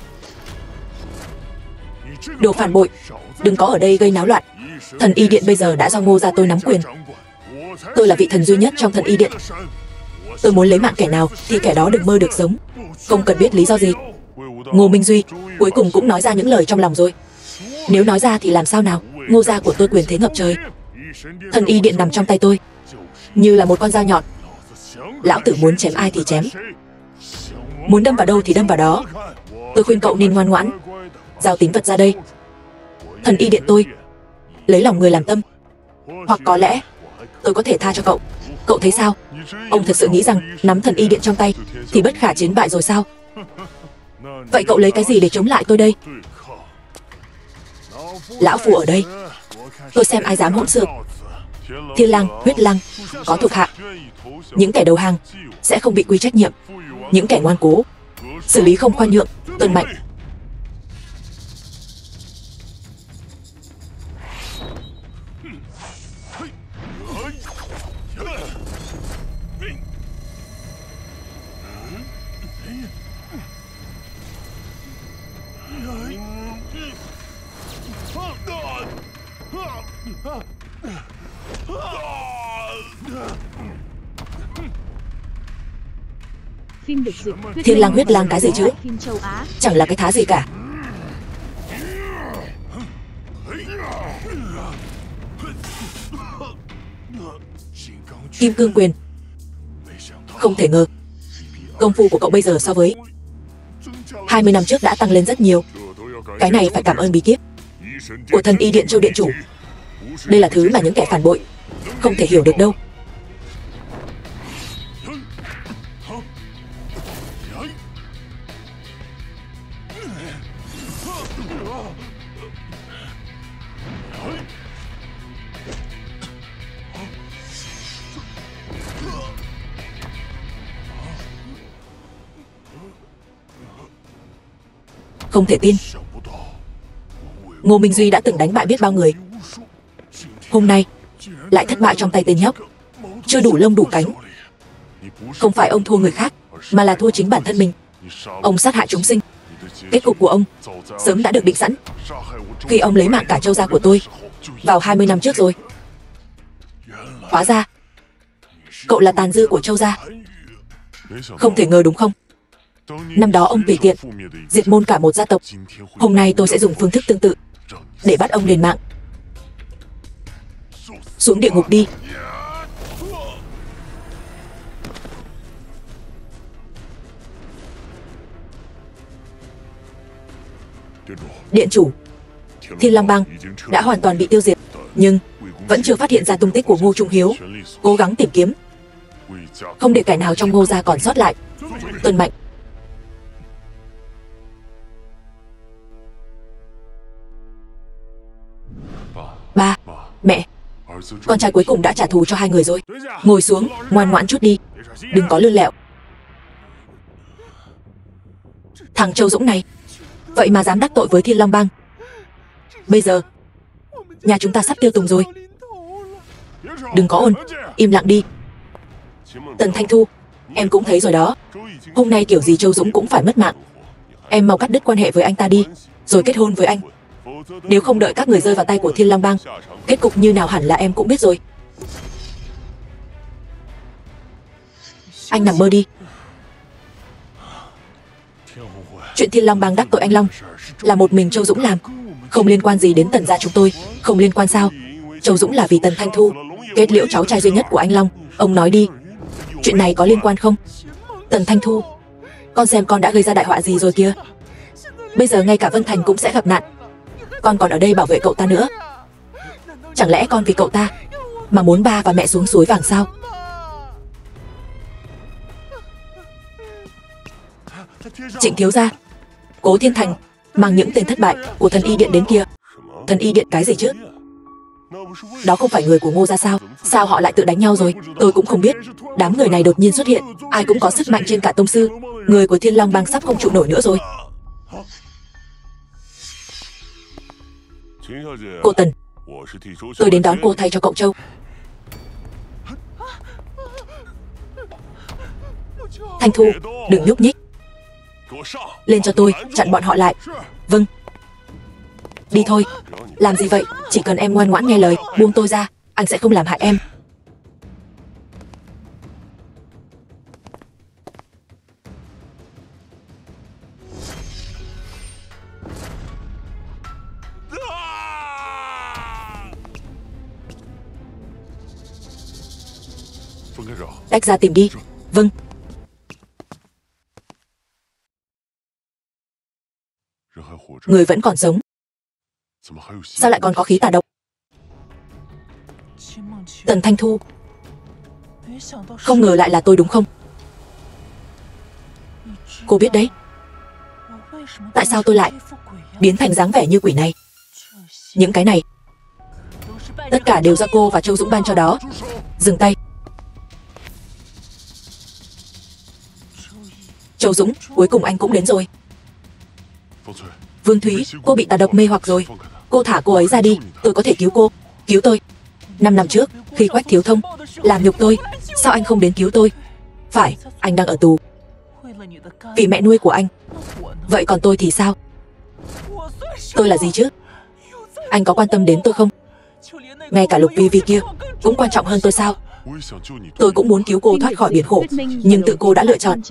Đồ phản bội, đừng có ở đây gây náo loạn. Thần y điện bây giờ đã do Ngô gia tôi nắm quyền. Tôi là vị thần duy nhất trong thần y điện. Tôi muốn lấy mạng kẻ nào thì kẻ đó đừng mơ được sống. Không cần biết lý do gì. Ngô Minh Duy cuối cùng cũng nói ra những lời trong lòng rồi. Nếu nói ra thì làm sao nào? Ngô gia của tôi quyền thế ngập trời. Thần y điện nằm trong tay tôi, như là một con dao nhọn. Lão tử muốn chém ai thì chém, muốn đâm vào đâu thì đâm vào đó. Tôi khuyên cậu nên ngoan ngoãn, giao tín vật ra đây. Thần y điện tôi lấy lòng người làm tâm. Hoặc có lẽ tôi có thể tha cho cậu. Cậu thấy sao? Ông thật sự nghĩ rằng nắm thần y điện trong tay thì bất khả chiến bại rồi sao? Vậy cậu lấy cái gì để chống lại tôi đây? Lão Phu ở đây, tôi xem ai dám hỗn xược. Thiên Lang, Huyết Lang có thuộc hạ. Những kẻ đầu hàng sẽ không bị quy trách nhiệm. Những kẻ ngoan cố xử lý không khoan nhượng, tuân mệnh. Phim được dịch Thiên Lang Huyết Lang cái gì chứ? phim châu Á. Chẳng là cái thá gì cả. Kim Cương Quyền. Không thể ngờ công phu của cậu bây giờ so với 20 năm trước đã tăng lên rất nhiều. Cái này phải cảm ơn bí kíp của thần y điện Châu điện chủ. Đây là thứ mà những kẻ phản bội không thể hiểu được đâu. Không thể tin, Ngô Minh Duy đã từng đánh bại biết bao người, hôm nay lại thất bại trong tay tên nhóc chưa đủ lông đủ cánh. Không phải ông thua người khác, mà là thua chính bản thân mình. Ông sát hại chúng sinh. Kết cục của ông sớm đã được định sẵn khi ông lấy mạng cả Châu gia của tôi vào 20 năm trước rồi. Hóa ra cậu là tàn dư của Châu gia. Không thể ngờ đúng không? Năm đó ông tùy tiện diệt môn cả một gia tộc. Hôm nay tôi sẽ dùng phương thức tương tự để bắt ông đền mạng. Xuống địa ngục đi. Điện chủ, Thiên Long Bang đã hoàn toàn bị tiêu diệt, nhưng vẫn chưa phát hiện ra tung tích của Ngô Trung Hiếu. Cố gắng tìm kiếm, không để kẻ nào trong Ngô gia còn sót lại. Tuân mệnh. Ba, mẹ, con trai cuối cùng đã trả thù cho hai người rồi. Ngồi xuống, ngoan ngoãn chút đi, đừng có lươn lẹo. Thằng Châu Dũng này vậy mà dám đắc tội với Thiên Long Bang. Bây giờ nhà chúng ta sắp tiêu tùng rồi. Đừng có ồn, im lặng đi. Tần Thanh Thu, em cũng thấy rồi đó. Hôm nay kiểu gì Châu Dũng cũng phải mất mạng. Em mau cắt đứt quan hệ với anh ta đi, rồi kết hôn với anh. Nếu không đợi các người rơi vào tay của Thiên Long Bang, kết cục như nào hẳn là em cũng biết rồi. Anh nằm mơ đi. Chuyện Thiên Long Bang đắc tội anh Long là một mình Châu Dũng làm, không liên quan gì đến Tần gia chúng tôi. Không liên quan sao? Châu Dũng là vì Tần Thanh Thu kết liễu cháu trai duy nhất của anh Long. Ông nói đi, chuyện này có liên quan không? Tần Thanh Thu, con xem con đã gây ra đại họa gì rồi kìa. Bây giờ ngay cả Vân Thành cũng sẽ gặp nạn. Con còn ở đây bảo vệ cậu ta nữa. Chẳng lẽ con vì cậu ta mà muốn ba và mẹ xuống suối vàng sao? Trịnh thiếu gia, Cố Thiên Thành mang những tên thất bại của thần y điện đến kia. Thần y điện cái gì chứ? Đó không phải người của Ngô gia sao? Sao họ lại tự đánh nhau rồi? Tôi cũng không biết. Đám người này đột nhiên xuất hiện, ai cũng có sức mạnh trên cả tông sư. Người của Thiên Long Bang sắp không trụ nổi nữa rồi. Cô Tần, tôi đến đón cô thay cho cậu Châu. Thanh Thu, đừng nhúc nhích. Lên cho tôi, chặn bọn họ lại. Vâng. Đi thôi. Làm gì vậy? Chỉ cần em ngoan ngoãn nghe lời, buông tôi ra, anh sẽ không làm hại em. Tách ra tìm đi. Vâng. Người vẫn còn sống. Sao lại còn có khí tà độc? Tần Thanh Thu. Không ngờ lại là tôi đúng không? Cô biết đấy. Tại sao tôi lại biến thành dáng vẻ như quỷ này? Những cái này tất cả đều do cô và Châu Dũng ban cho đó. Dừng tay. Châu Dũng, cuối cùng anh cũng đến rồi. Vương Thúy, cô bị tà độc mê hoặc rồi. Cô thả cô ấy ra đi, tôi có thể cứu cô. Cứu tôi. 5 năm trước, khi Quách Thiếu Thông làm nhục tôi, sao anh không đến cứu tôi? Phải, anh đang ở tù vì mẹ nuôi của anh. Vậy còn tôi thì sao? Tôi là gì chứ? Anh có quan tâm đến tôi không? Ngay cả Lục Vi Vi kia cũng quan trọng hơn tôi sao? Tôi cũng muốn cứu cô thoát khỏi biển khổ, nhưng tự cô đã lựa chọn.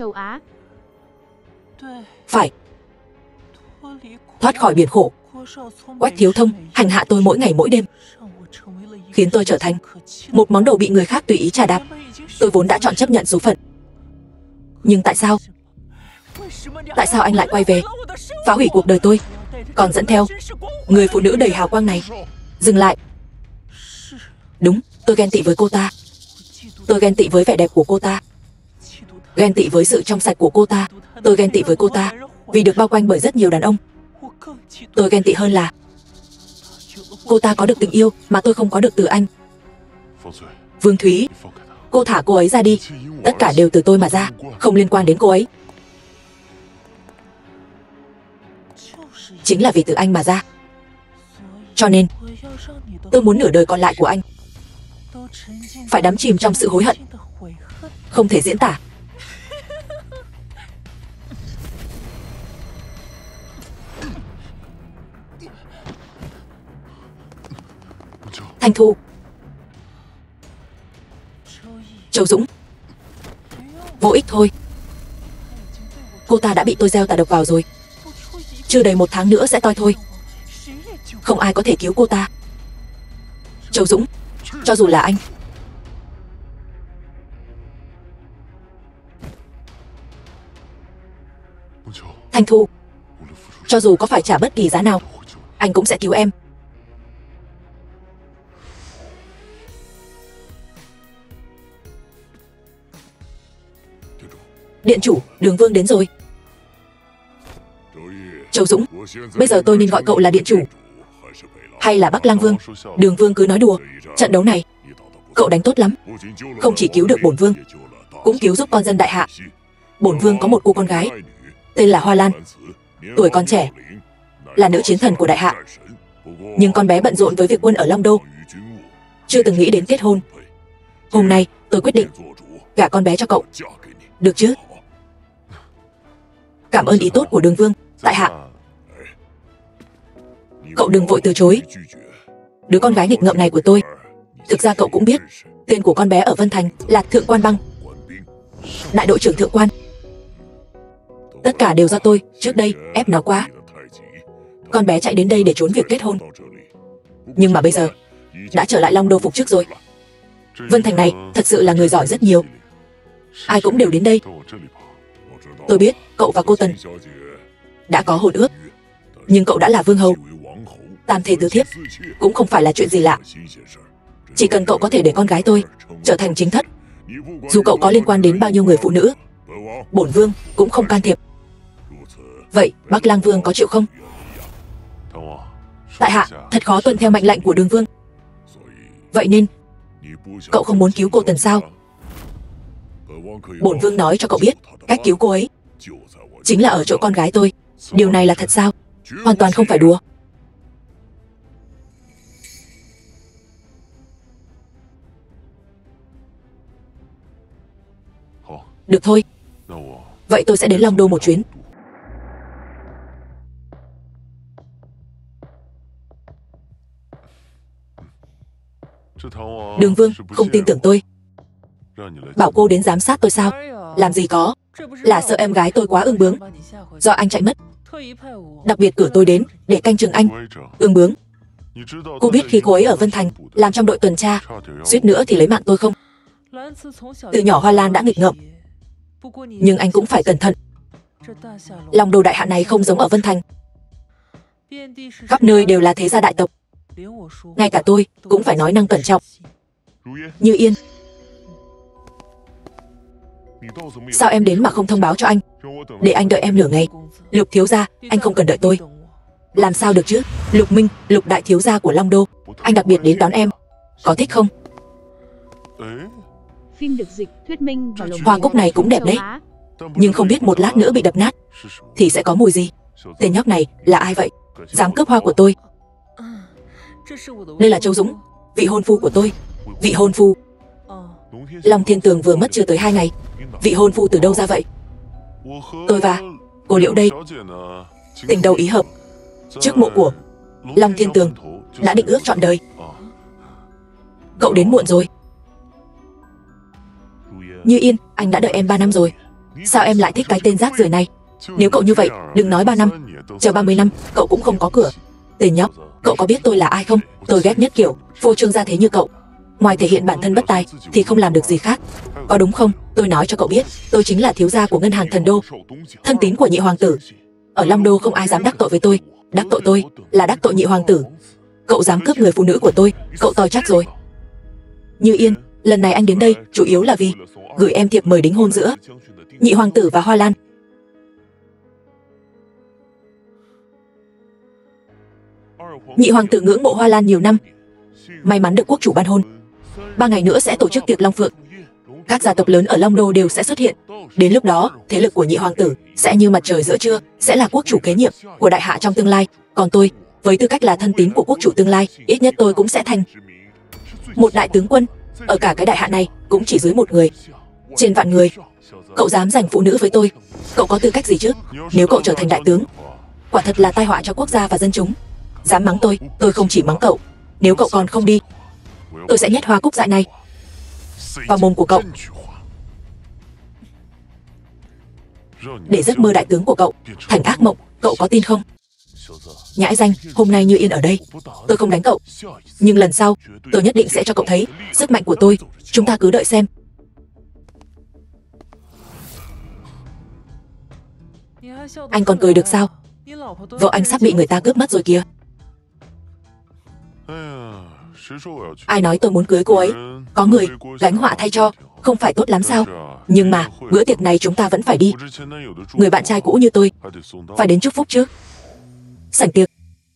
Phải, thoát khỏi biển khổ. Quách Thiếu Thông hành hạ tôi mỗi ngày mỗi đêm, khiến tôi trở thành một món đồ bị người khác tùy ý chà đạp. Tôi vốn đã chọn chấp nhận số phận. Nhưng tại sao? Tại sao anh lại quay về, phá hủy cuộc đời tôi, còn dẫn theo người phụ nữ đầy hào quang này? Dừng lại. Đúng, tôi ghen tị với cô ta. Tôi ghen tị với vẻ đẹp của cô ta, ghen tị với sự trong sạch của cô ta. Tôi ghen tị với cô ta vì được bao quanh bởi rất nhiều đàn ông. Tôi ghen tị hơn là cô ta có được tình yêu mà tôi không có được từ anh. Vương Thúy, cô thả cô ấy ra đi. Tất cả đều từ tôi mà ra, không liên quan đến cô ấy. Chính là vì từ anh mà ra. Cho nên tôi muốn nửa đời còn lại của anh phải đắm chìm trong sự hối hận không thể diễn tả. Thanh Thu. Châu Dũng. Vô ích thôi. Cô ta đã bị tôi gieo tà độc vào rồi. Chưa đầy 1 tháng nữa sẽ toi thôi. Không ai có thể cứu cô ta. Châu Dũng, cho dù là anh. Thanh Thu, cho dù có phải trả bất kỳ giá nào, anh cũng sẽ cứu em. Điện chủ, Đường Vương đến rồi. Châu Dũng, bây giờ tôi nên gọi cậu là điện chủ hay là Bắc Lang Vương? Đường Vương cứ nói đùa. Trận đấu này cậu đánh tốt lắm, không chỉ cứu được bổn vương, cũng cứu giúp con dân đại hạ. Bổn vương có một cô con gái tên là Hoa Lan, tuổi còn trẻ, là nữ chiến thần của đại hạ. Nhưng con bé bận rộn với việc quân ở Long Đô, chưa từng nghĩ đến kết hôn. Hôm nay tôi quyết định gả con bé cho cậu, được chứ? Cảm ơn ý tốt của Đường Vương, tại hạ. Cậu đừng vội từ chối đứa con gái nghịch ngợm này của tôi. Thực ra cậu cũng biết, tên của con bé ở Vân Thành là Thượng Quan Băng, đại đội trưởng Thượng Quan. Tất cả đều do tôi trước đây ép nó quá. Con bé chạy đến đây để trốn việc kết hôn, nhưng mà bây giờ đã trở lại Long Đô phục chức rồi. Vân Thành này thật sự là người giỏi rất nhiều, ai cũng đều đến đây. Tôi biết cậu và cô Tần đã có hôn ước, nhưng cậu đã là vương hầu, tam thê tứ thiếp cũng không phải là chuyện gì lạ. Chỉ cần cậu có thể để con gái tôi trở thành chính thất, dù cậu có liên quan đến bao nhiêu người phụ nữ, bổn vương cũng không can thiệp. Vậy Bắc Lang Vương có chịu không? Tại hạ thật khó tuân theo mệnh lệnh của Đường Vương. Vậy nên cậu không muốn cứu cô Tần sao? Bổn vương nói cho cậu biết, cách cứu cô ấy chính là ở chỗ con gái tôi. Điều này là thật sao? Hoàn toàn không phải đùa. Được thôi, vậy tôi sẽ đến Long Đô một chuyến. Đường Vương không tin tưởng tôi, bảo cô đến giám sát tôi sao? Làm gì có, là sợ em gái tôi quá ương bướng, do anh chạy mất, đặc biệt cử tôi đến để canh chừng anh. Ương bướng? Cô biết khi cô ấy ở Vân Thành làm trong đội tuần tra, suýt nữa thì lấy mạng tôi không? Từ nhỏ Hoa Lan đã nghịch ngợm, nhưng anh cũng phải cẩn thận. Long Đô đại hạ này không giống ở Vân Thành, khắp nơi đều là thế gia đại tộc, ngay cả tôi cũng phải nói năng cẩn trọng. Như Yên, sao em đến mà không thông báo cho anh, để anh đợi em nửa ngày? Lục thiếu gia, anh không cần đợi tôi. Làm sao được chứ? Lục Minh, Lục đại thiếu gia của Long Đô, anh đặc biệt đến đón em, có thích không? Phim được dịch, thuyết minh và lồng Hoa cúc này cũng đẹp đấy, nhưng không biết một lát nữa bị đập nát thì sẽ có mùi gì. Tên nhóc này là ai vậy, dám cướp hoa của tôi? Đây là Châu Dũng, vị hôn phu của tôi. Vị hôn phu? Long Thiên Tường vừa mất chưa tới 2 ngày, vị hôn phu từ đâu ra vậy? Tôi và cô Liễu đây, tình đầu ý hợp, trước mộ của Long Thiên Tường, đã định ước trọn đời. Cậu đến muộn rồi. Như Yên, anh đã đợi em 3 năm rồi, sao em lại thích cái tên rác rưởi này? Nếu cậu như vậy, đừng nói 3 năm, chờ 30 năm cậu cũng không có cửa. Tên nhóc, cậu có biết tôi là ai không? Tôi ghét nhất kiểu phô trương ra thế như cậu, ngoài thể hiện bản thân bất tài thì không làm được gì khác, có đúng không? Tôi nói cho cậu biết, tôi chính là thiếu gia của ngân hàng Thần Đô, thân tín của nhị hoàng tử. Ở Long Đô không ai dám đắc tội với tôi, đắc tội tôi là đắc tội nhị hoàng tử. Cậu dám cướp người phụ nữ của tôi, cậu to chắc rồi. Như Yên, lần này anh đến đây chủ yếu là vì gửi em thiệp mời đính hôn giữa nhị hoàng tử và Hoa Lan. Nhị hoàng tử ngưỡng mộ Hoa Lan nhiều năm, may mắn được quốc chủ ban hôn. 3 ngày nữa sẽ tổ chức tiệc Long Phượng, các gia tộc lớn ở Long Đô đều sẽ xuất hiện. Đến lúc đó, thế lực của nhị hoàng tử sẽ như mặt trời giữa trưa, sẽ là quốc chủ kế nhiệm của đại hạ trong tương lai. Còn tôi, với tư cách là thân tín của quốc chủ tương lai, ít nhất tôi cũng sẽ thành một đại tướng quân. Ở cả cái đại hạ này cũng chỉ dưới 1 người trên vạn người. Cậu dám giành phụ nữ với tôi, cậu có tư cách gì chứ? Nếu cậu trở thành đại tướng, quả thật là tai họa cho quốc gia và dân chúng. Dám mắng tôi không chỉ mắng cậu. Nếu cậu còn không đi, tôi sẽ nhét hoa cúc dại này vào mồm của cậu, để giấc mơ đại tướng của cậu thành ác mộng. Cậu có tin không? Nhãi danh, hôm nay Như Yên ở đây, tôi không đánh cậu, nhưng lần sau tôi nhất định sẽ cho cậu thấy sức mạnh của tôi. Chúng ta cứ đợi xem. Anh còn cười được sao? Vợ anh sắp bị người ta cướp mất rồi kìa. Ai nói tôi muốn cưới cô ấy? Có người gánh họa thay cho, không phải tốt lắm sao? Nhưng mà bữa tiệc này chúng ta vẫn phải đi. Người bạn trai cũ như tôi phải đến chúc phúc chứ. Sảnh tiệc.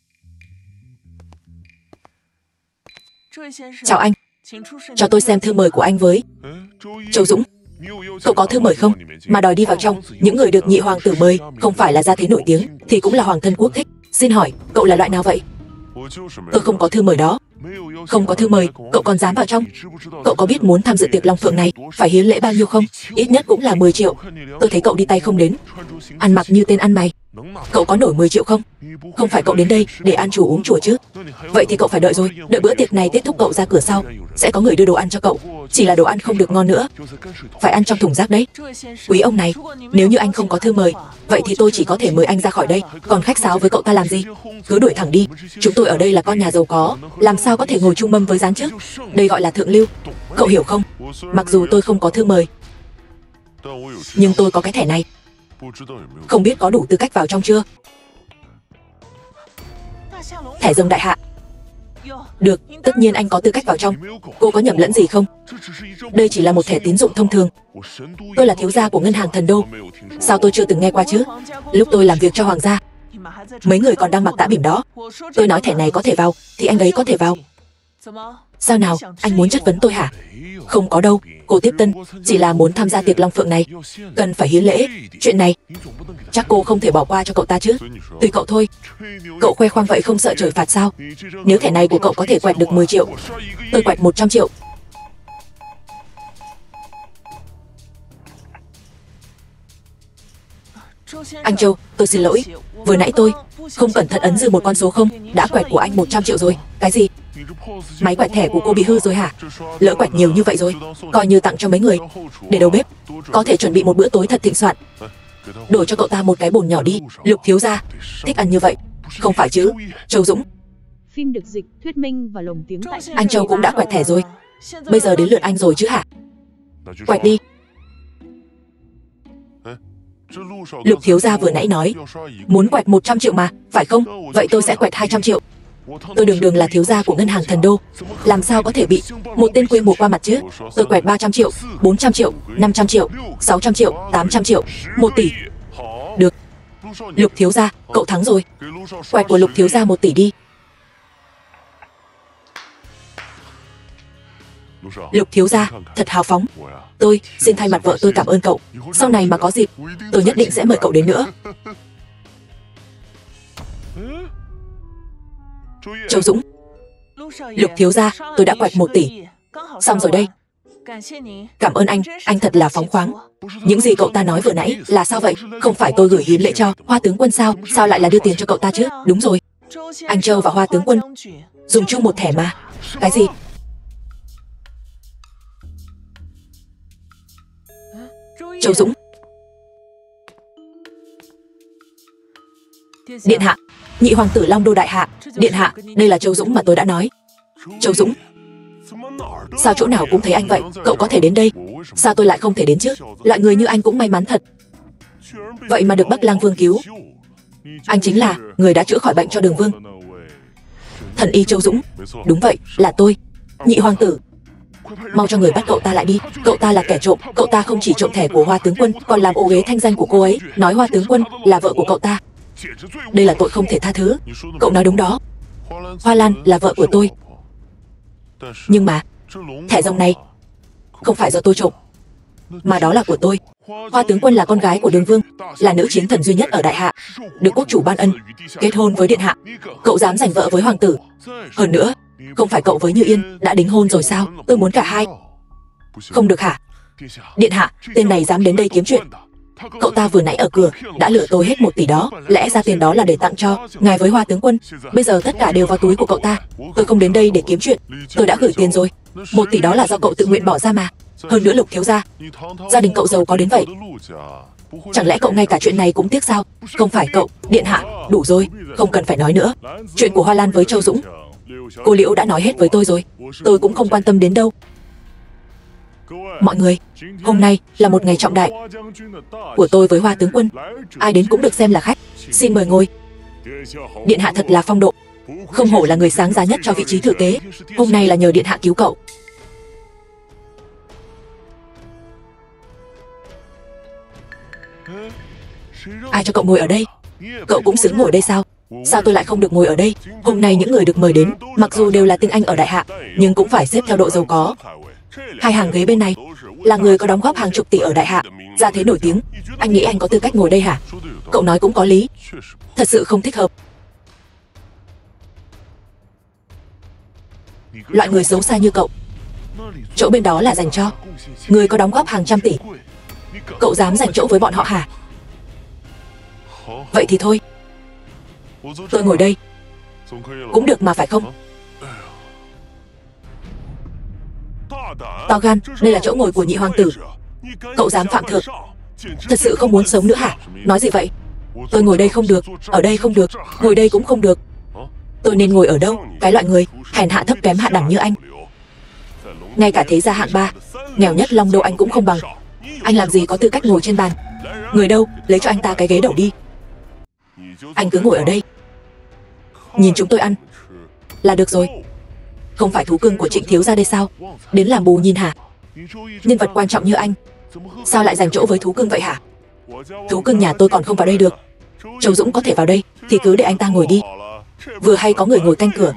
Chào anh, cho tôi xem thư mời của anh với. Châu Dũng, cậu có thư mời không mà đòi đi vào trong? Những người được nhị hoàng tử mời không phải là gia thế nổi tiếng thì cũng là hoàng thân quốc thích. Xin hỏi cậu là loại nào vậy? Tôi không có thư mời đó. Không có thư mời, cậu còn dám vào trong? Cậu có biết muốn tham dự tiệc Long Phượng này phải hiến lễ bao nhiêu không? Ít nhất cũng là 10 triệu. Tôi thấy cậu đi tay không đến, ăn mặc như tên ăn mày. Cậu có nổi 10 triệu không? Không phải cậu đến đây để ăn chùa uống chùa chứ? Vậy thì cậu phải đợi rồi. Đợi bữa tiệc này kết thúc cậu ra cửa sau, sẽ có người đưa đồ ăn cho cậu. Chỉ là đồ ăn không được ngon nữa, phải ăn trong thùng rác đấy. Quý ông này, nếu như anh không có thư mời, vậy thì tôi chỉ có thể mời anh ra khỏi đây. Còn khách sáo với cậu ta làm gì? Cứ đuổi thẳng đi. Chúng tôi ở đây là con nhà giàu có, làm sao có thể ngồi chung mâm với gián chức? Đây gọi là thượng lưu, cậu hiểu không? Mặc dù tôi không có thư mời, nhưng tôi có cái thẻ này, không biết có đủ tư cách vào trong chưa? Thẻ rồng đại hạ. Được, tất nhiên anh có tư cách vào trong. Cô có nhầm lẫn gì không? Đây chỉ là một thẻ tín dụng thông thường. Tôi là thiếu gia của ngân hàng Thần Đô, sao tôi chưa từng nghe qua chứ? Lúc tôi làm việc cho hoàng gia, mấy người còn đang mặc tã bỉm đó. Tôi nói thẻ này có thể vào thì anh ấy có thể vào. Sao nào, anh muốn chất vấn tôi hả? Không có đâu, cô tiếp tân chỉ là muốn tham gia tiệc Long Phượng này, cần phải hiến lễ. Chuyện này chắc cô không thể bỏ qua cho cậu ta chứ? Tùy cậu thôi. Cậu khoe khoang vậy không sợ trời phạt sao? Nếu thẻ này của cậu có thể quẹt được 10 triệu, tôi quẹt 100 triệu. Anh Châu, tôi xin lỗi, vừa nãy tôi không cẩn thận ấn dư một con số không, đã quẹt của anh 100 triệu rồi. Cái gì? Máy quẹt thẻ của cô bị hư rồi hả? Lỡ quẹt nhiều như vậy rồi, coi như tặng cho mấy người. Để đầu bếp có thể chuẩn bị một bữa tối thật thịnh soạn. Đổ cho cậu ta một cái bồn nhỏ đi. Lục thiếu gia thích ăn như vậy, không phải chứ? Châu Dũng. Phim được dịch, thuyết minh và lồng tiếng tại Anh Châu cũng đã quẹt thẻ rồi, bây giờ đến lượt anh rồi chứ hả? Quẹt đi. Lục thiếu gia vừa nãy nói muốn quẹt 100 triệu mà, phải không? Vậy tôi sẽ quẹt 200 triệu. Tôi đường đường là thiếu gia của ngân hàng Thần Đô, làm sao có thể bị một tên quê mùa qua mặt chứ? Tôi quẹt 300 triệu, 400 triệu, 500 triệu, 600 triệu, 800 triệu, 1 tỷ. Được. Lục thiếu gia, cậu thắng rồi. Quẹt của Lục thiếu gia 1 tỷ đi. Lục thiếu gia, thật hào phóng. Tôi xin thay mặt vợ tôi cảm ơn cậu. Sau này mà có dịp, tôi nhất định sẽ mời cậu đến nữa. Châu Dũng. Lục thiếu gia, tôi đã quẹt 1 tỷ. Xong rồi đây. Cảm ơn anh thật là phóng khoáng. Những gì cậu ta nói vừa nãy là sao vậy? Không phải tôi gửi hiến lễ cho Hoa tướng quân sao? Sao lại là đưa tiền cho cậu ta chứ? Đúng rồi, anh Châu và Hoa tướng quân dùng chung một thẻ mà. Cái gì? Châu Dũng. Điện hạ, nhị hoàng tử Long Đô đại hạ. Điện hạ, đây là Châu Dũng mà tôi đã nói. Châu Dũng. Sao chỗ nào cũng thấy anh vậy? Cậu có thể đến đây, sao tôi lại không thể đến chứ? Loại người như anh cũng may mắn thật. Vậy mà được Bắc Lang Vương cứu. Anh chính là người đã chữa khỏi bệnh cho Đường Vương. Thần y Châu Dũng. Đúng vậy, là tôi. Nhị hoàng tử, mau cho người bắt cậu ta lại đi. Cậu ta là kẻ trộm. Cậu ta không chỉ trộm thẻ của Hoa tướng quân, còn làm ô uế thanh danh của cô ấy, nói Hoa tướng quân là vợ của cậu ta. Đây là tội không thể tha thứ. Cậu nói đúng đó. Hoa Lan là vợ của tôi. Nhưng mà thẻ rồng này không phải do tôi trộm, mà đó là của tôi. Hoa tướng quân là con gái của Đường Vương, là nữ chiến thần duy nhất ở đại hạ, được quốc chủ ban ân kết hôn với điện hạ. Cậu dám giành vợ với hoàng tử? Hơn nữa, không phải cậu với Như Yên đã đính hôn rồi sao? Tôi muốn cả hai. Không được hả? Điện hạ, tên này dám đến đây kiếm chuyện. Cậu ta vừa nãy ở cửa đã lừa tôi hết 1 tỷ đó. Lẽ ra tiền đó là để tặng cho ngài với Hoa tướng quân. Bây giờ tất cả đều vào túi của cậu ta. Tôi không đến đây để kiếm chuyện. Tôi đã gửi tiền rồi. 1 tỷ đó là do cậu tự nguyện bỏ ra mà. Hơn nữa Lục thiếu gia, gia đình cậu giàu có đến vậy, chẳng lẽ cậu ngay cả chuyện này cũng tiếc sao? Không phải cậu. Điện hạ, đủ rồi, không cần phải nói nữa. Chuyện của Hoa Lan với Châu Dũng, cô Liễu đã nói hết với tôi rồi. Tôi cũng không quan tâm đến đâu. Mọi người, hôm nay là một ngày trọng đại của tôi với Hoa tướng quân. Ai đến cũng được xem là khách. Xin mời ngồi. Điện hạ thật là phong độ, không hổ là người sáng giá nhất cho vị trí thừa kế. Hôm nay là nhờ điện hạ cứu cậu. Ai cho cậu ngồi ở đây? Cậu cũng xứng ngồi đây sao? Sao tôi lại không được ngồi ở đây? Hôm nay những người được mời đến, mặc dù đều là tinh anh ở đại hạ, nhưng cũng phải xếp theo độ giàu có. 2 hàng ghế bên này là người có đóng góp hàng chục tỷ ở đại hạ, gia thế nổi tiếng. Anh nghĩ anh có tư cách ngồi đây hả? Cậu nói cũng có lý, thật sự không thích hợp. Loại người xấu xa như cậu, chỗ bên đó là dành cho người có đóng góp hàng trăm tỷ. Cậu dám giành chỗ với bọn họ hả? Vậy thì thôi, tôi ngồi đây cũng được mà, phải không? To gan, đây là chỗ ngồi của nhị hoàng tử. Cậu dám phạm thượng, thật sự không muốn sống nữa hả? Nói gì vậy? Tôi ngồi đây không được, ở đây không được, ngồi đây cũng không được. Tôi nên ngồi ở đâu? Cái loại người hèn hạ thấp kém hạ đẳng như anh, ngay cả thế gia hạng 3 nghèo nhất Long Đô anh cũng không bằng. Anh làm gì có tư cách ngồi trên bàn? Người đâu, lấy cho anh ta cái ghế đầu đi. Anh cứ ngồi ở đây, nhìn chúng tôi ăn là được rồi. Không phải thú cưng của Trịnh thiếu gia đây sao? Đến làm bù nhìn hả? Nhân vật quan trọng như anh, sao lại dành chỗ với thú cưng vậy hả? Thú cưng nhà tôi còn không vào đây được. Châu Dũng có thể vào đây thì cứ để anh ta ngồi đi. Vừa hay có người ngồi canh cửa.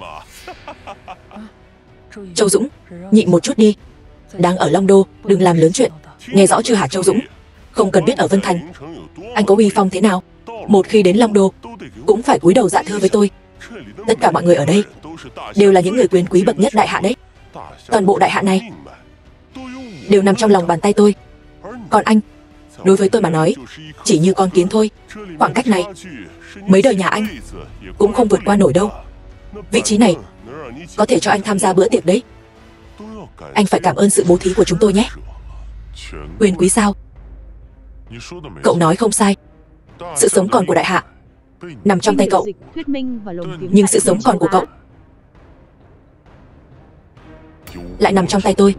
Châu Dũng, nhịn một chút đi. Đang ở Long Đô, đừng làm lớn chuyện. Nghe rõ chưa hả Châu Dũng? Không cần biết ở Vân Thành anh có uy phong thế nào, một khi đến Long Đô cũng phải cúi đầu dạ thưa với tôi. Tất cả mọi người ở đây đều là những người quyền quý bậc nhất đại hạ đấy. Toàn bộ đại hạ này đều nằm trong lòng bàn tay tôi. Còn anh, đối với tôi mà nói, chỉ như con kiến thôi. Khoảng cách này mấy đời nhà anh cũng không vượt qua nổi đâu. Vị trí này có thể cho anh tham gia bữa tiệc đấy. Anh phải cảm ơn sự bố thí của chúng tôi nhé. Quyền quý sao? Cậu nói không sai. Sự sống còn của đại hạ nằm trong tay cậu. Nhưng sự sống còn của cậu lại nằm trong tay tôi.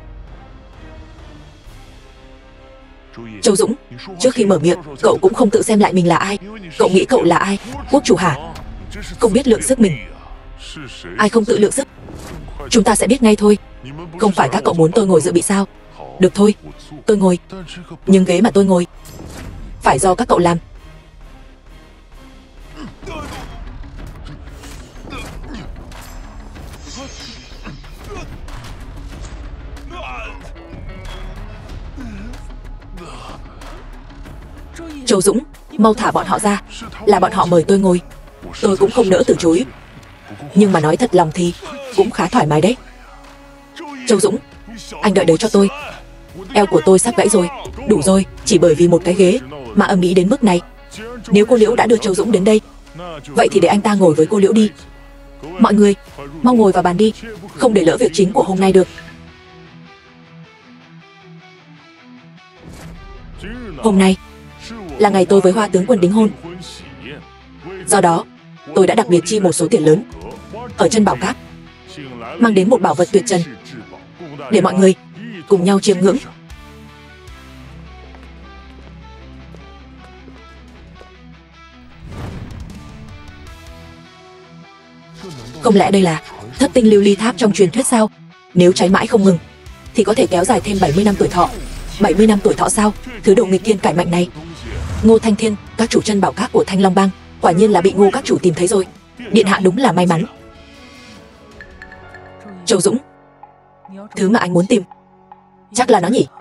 Châu Dũng, trước khi mở miệng, cậu cũng không tự xem lại mình là ai. Cậu nghĩ cậu là ai? Quốc chủ hả? Không biết lượng sức mình. Ai không tự lượng sức? Chúng ta sẽ biết ngay thôi. Không phải các cậu muốn tôi ngồi dự bị sao? Được thôi, tôi ngồi. Nhưng ghế mà tôi ngồi phải do các cậu làm. Châu Dũng, mau thả bọn họ ra. Là bọn họ mời tôi ngồi. Tôi cũng không nỡ từ chối. Nhưng mà nói thật lòng thì cũng khá thoải mái đấy. Châu Dũng, anh đợi đấy cho tôi. Eo của tôi sắp gãy rồi. Đủ rồi, chỉ bởi vì một cái ghế mà âm ĩ đến mức này. Nếu cô Liễu đã đưa Châu Dũng đến đây, vậy thì để anh ta ngồi với cô Liễu đi. Mọi người, mau ngồi vào bàn đi. Không để lỡ việc chính của hôm nay được. Hôm nay là ngày tôi với Hoa tướng quân đính hôn. Do đó, tôi đã đặc biệt chi một số tiền lớn ở chân bảo cát, mang đến một bảo vật tuyệt trần để mọi người cùng nhau chiêm ngưỡng. Không lẽ đây là thất tinh lưu ly tháp trong truyền thuyết sao? Nếu cháy mãi không ngừng thì có thể kéo dài thêm 70 năm tuổi thọ. 70 năm tuổi thọ sao? Thứ đồ nghịch thiên cải mạnh này. Ngô Thanh Thiên, các chủ chân bảo cát của Thanh Long Bang, quả nhiên là bị Ngô các chủ tìm thấy rồi. Điện hạ đúng là may mắn. Châu Dũng, thứ mà anh muốn tìm chắc là nó nhỉ?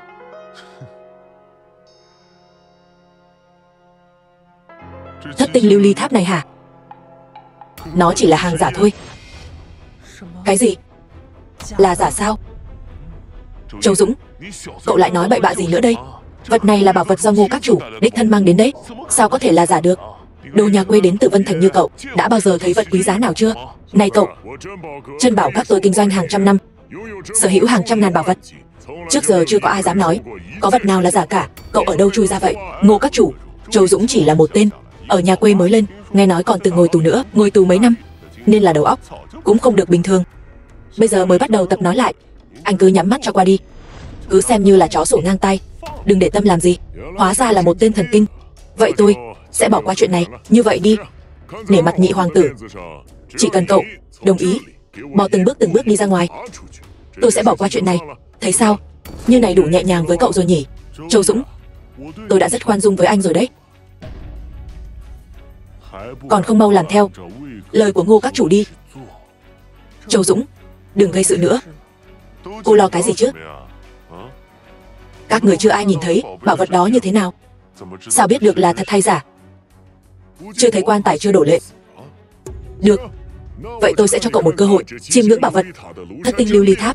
Thất tinh lưu ly tháp này hả? Nó chỉ là hàng giả thôi. Cái gì? Là giả sao? Châu Dũng, cậu lại nói bậy bạ gì nữa đây? Vật này là bảo vật do Ngô các chủ đích thân mang đến đấy. Sao có thể là giả được? Đồ nhà quê đến từ Vân Thành như cậu đã bao giờ thấy vật quý giá nào chưa? Này cậu, chân bảo các tôi kinh doanh hàng trăm năm, sở hữu hàng trăm ngàn bảo vật. Trước giờ chưa có ai dám nói có vật nào là giả cả. Cậu ở đâu chui ra vậy? Ngô các chủ, Châu Dũng chỉ là một tên ở nhà quê mới lên, nghe nói còn từng ngồi tù nữa, ngồi tù mấy năm, nên là đầu óc cũng không được bình thường. Bây giờ mới bắt đầu tập nói lại. Anh cứ nhắm mắt cho qua đi, cứ xem như là chó sủa ngang tay, đừng để tâm làm gì. Hóa ra là một tên thần kinh. Vậy tôi sẽ bỏ qua chuyện này. Như vậy đi, nể mặt nhị hoàng tử, chỉ cần cậu đồng ý bỏ từng bước đi ra ngoài, tôi sẽ bỏ qua chuyện này. Thấy sao? Như này đủ nhẹ nhàng với cậu rồi nhỉ? Châu Dũng, tôi đã rất khoan dung với anh rồi đấy. Còn không mau làm theo lời của Ngô các chủ đi. Châu Dũng, đừng gây sự nữa. Cô lo cái gì chứ? Các người chưa ai nhìn thấy bảo vật đó như thế nào, sao biết được là thật hay giả? Chưa thấy quan tài chưa đổ lệ. Được, vậy tôi sẽ cho cậu một cơ hội chiêm ngưỡng bảo vật thất tinh lưu ly tháp.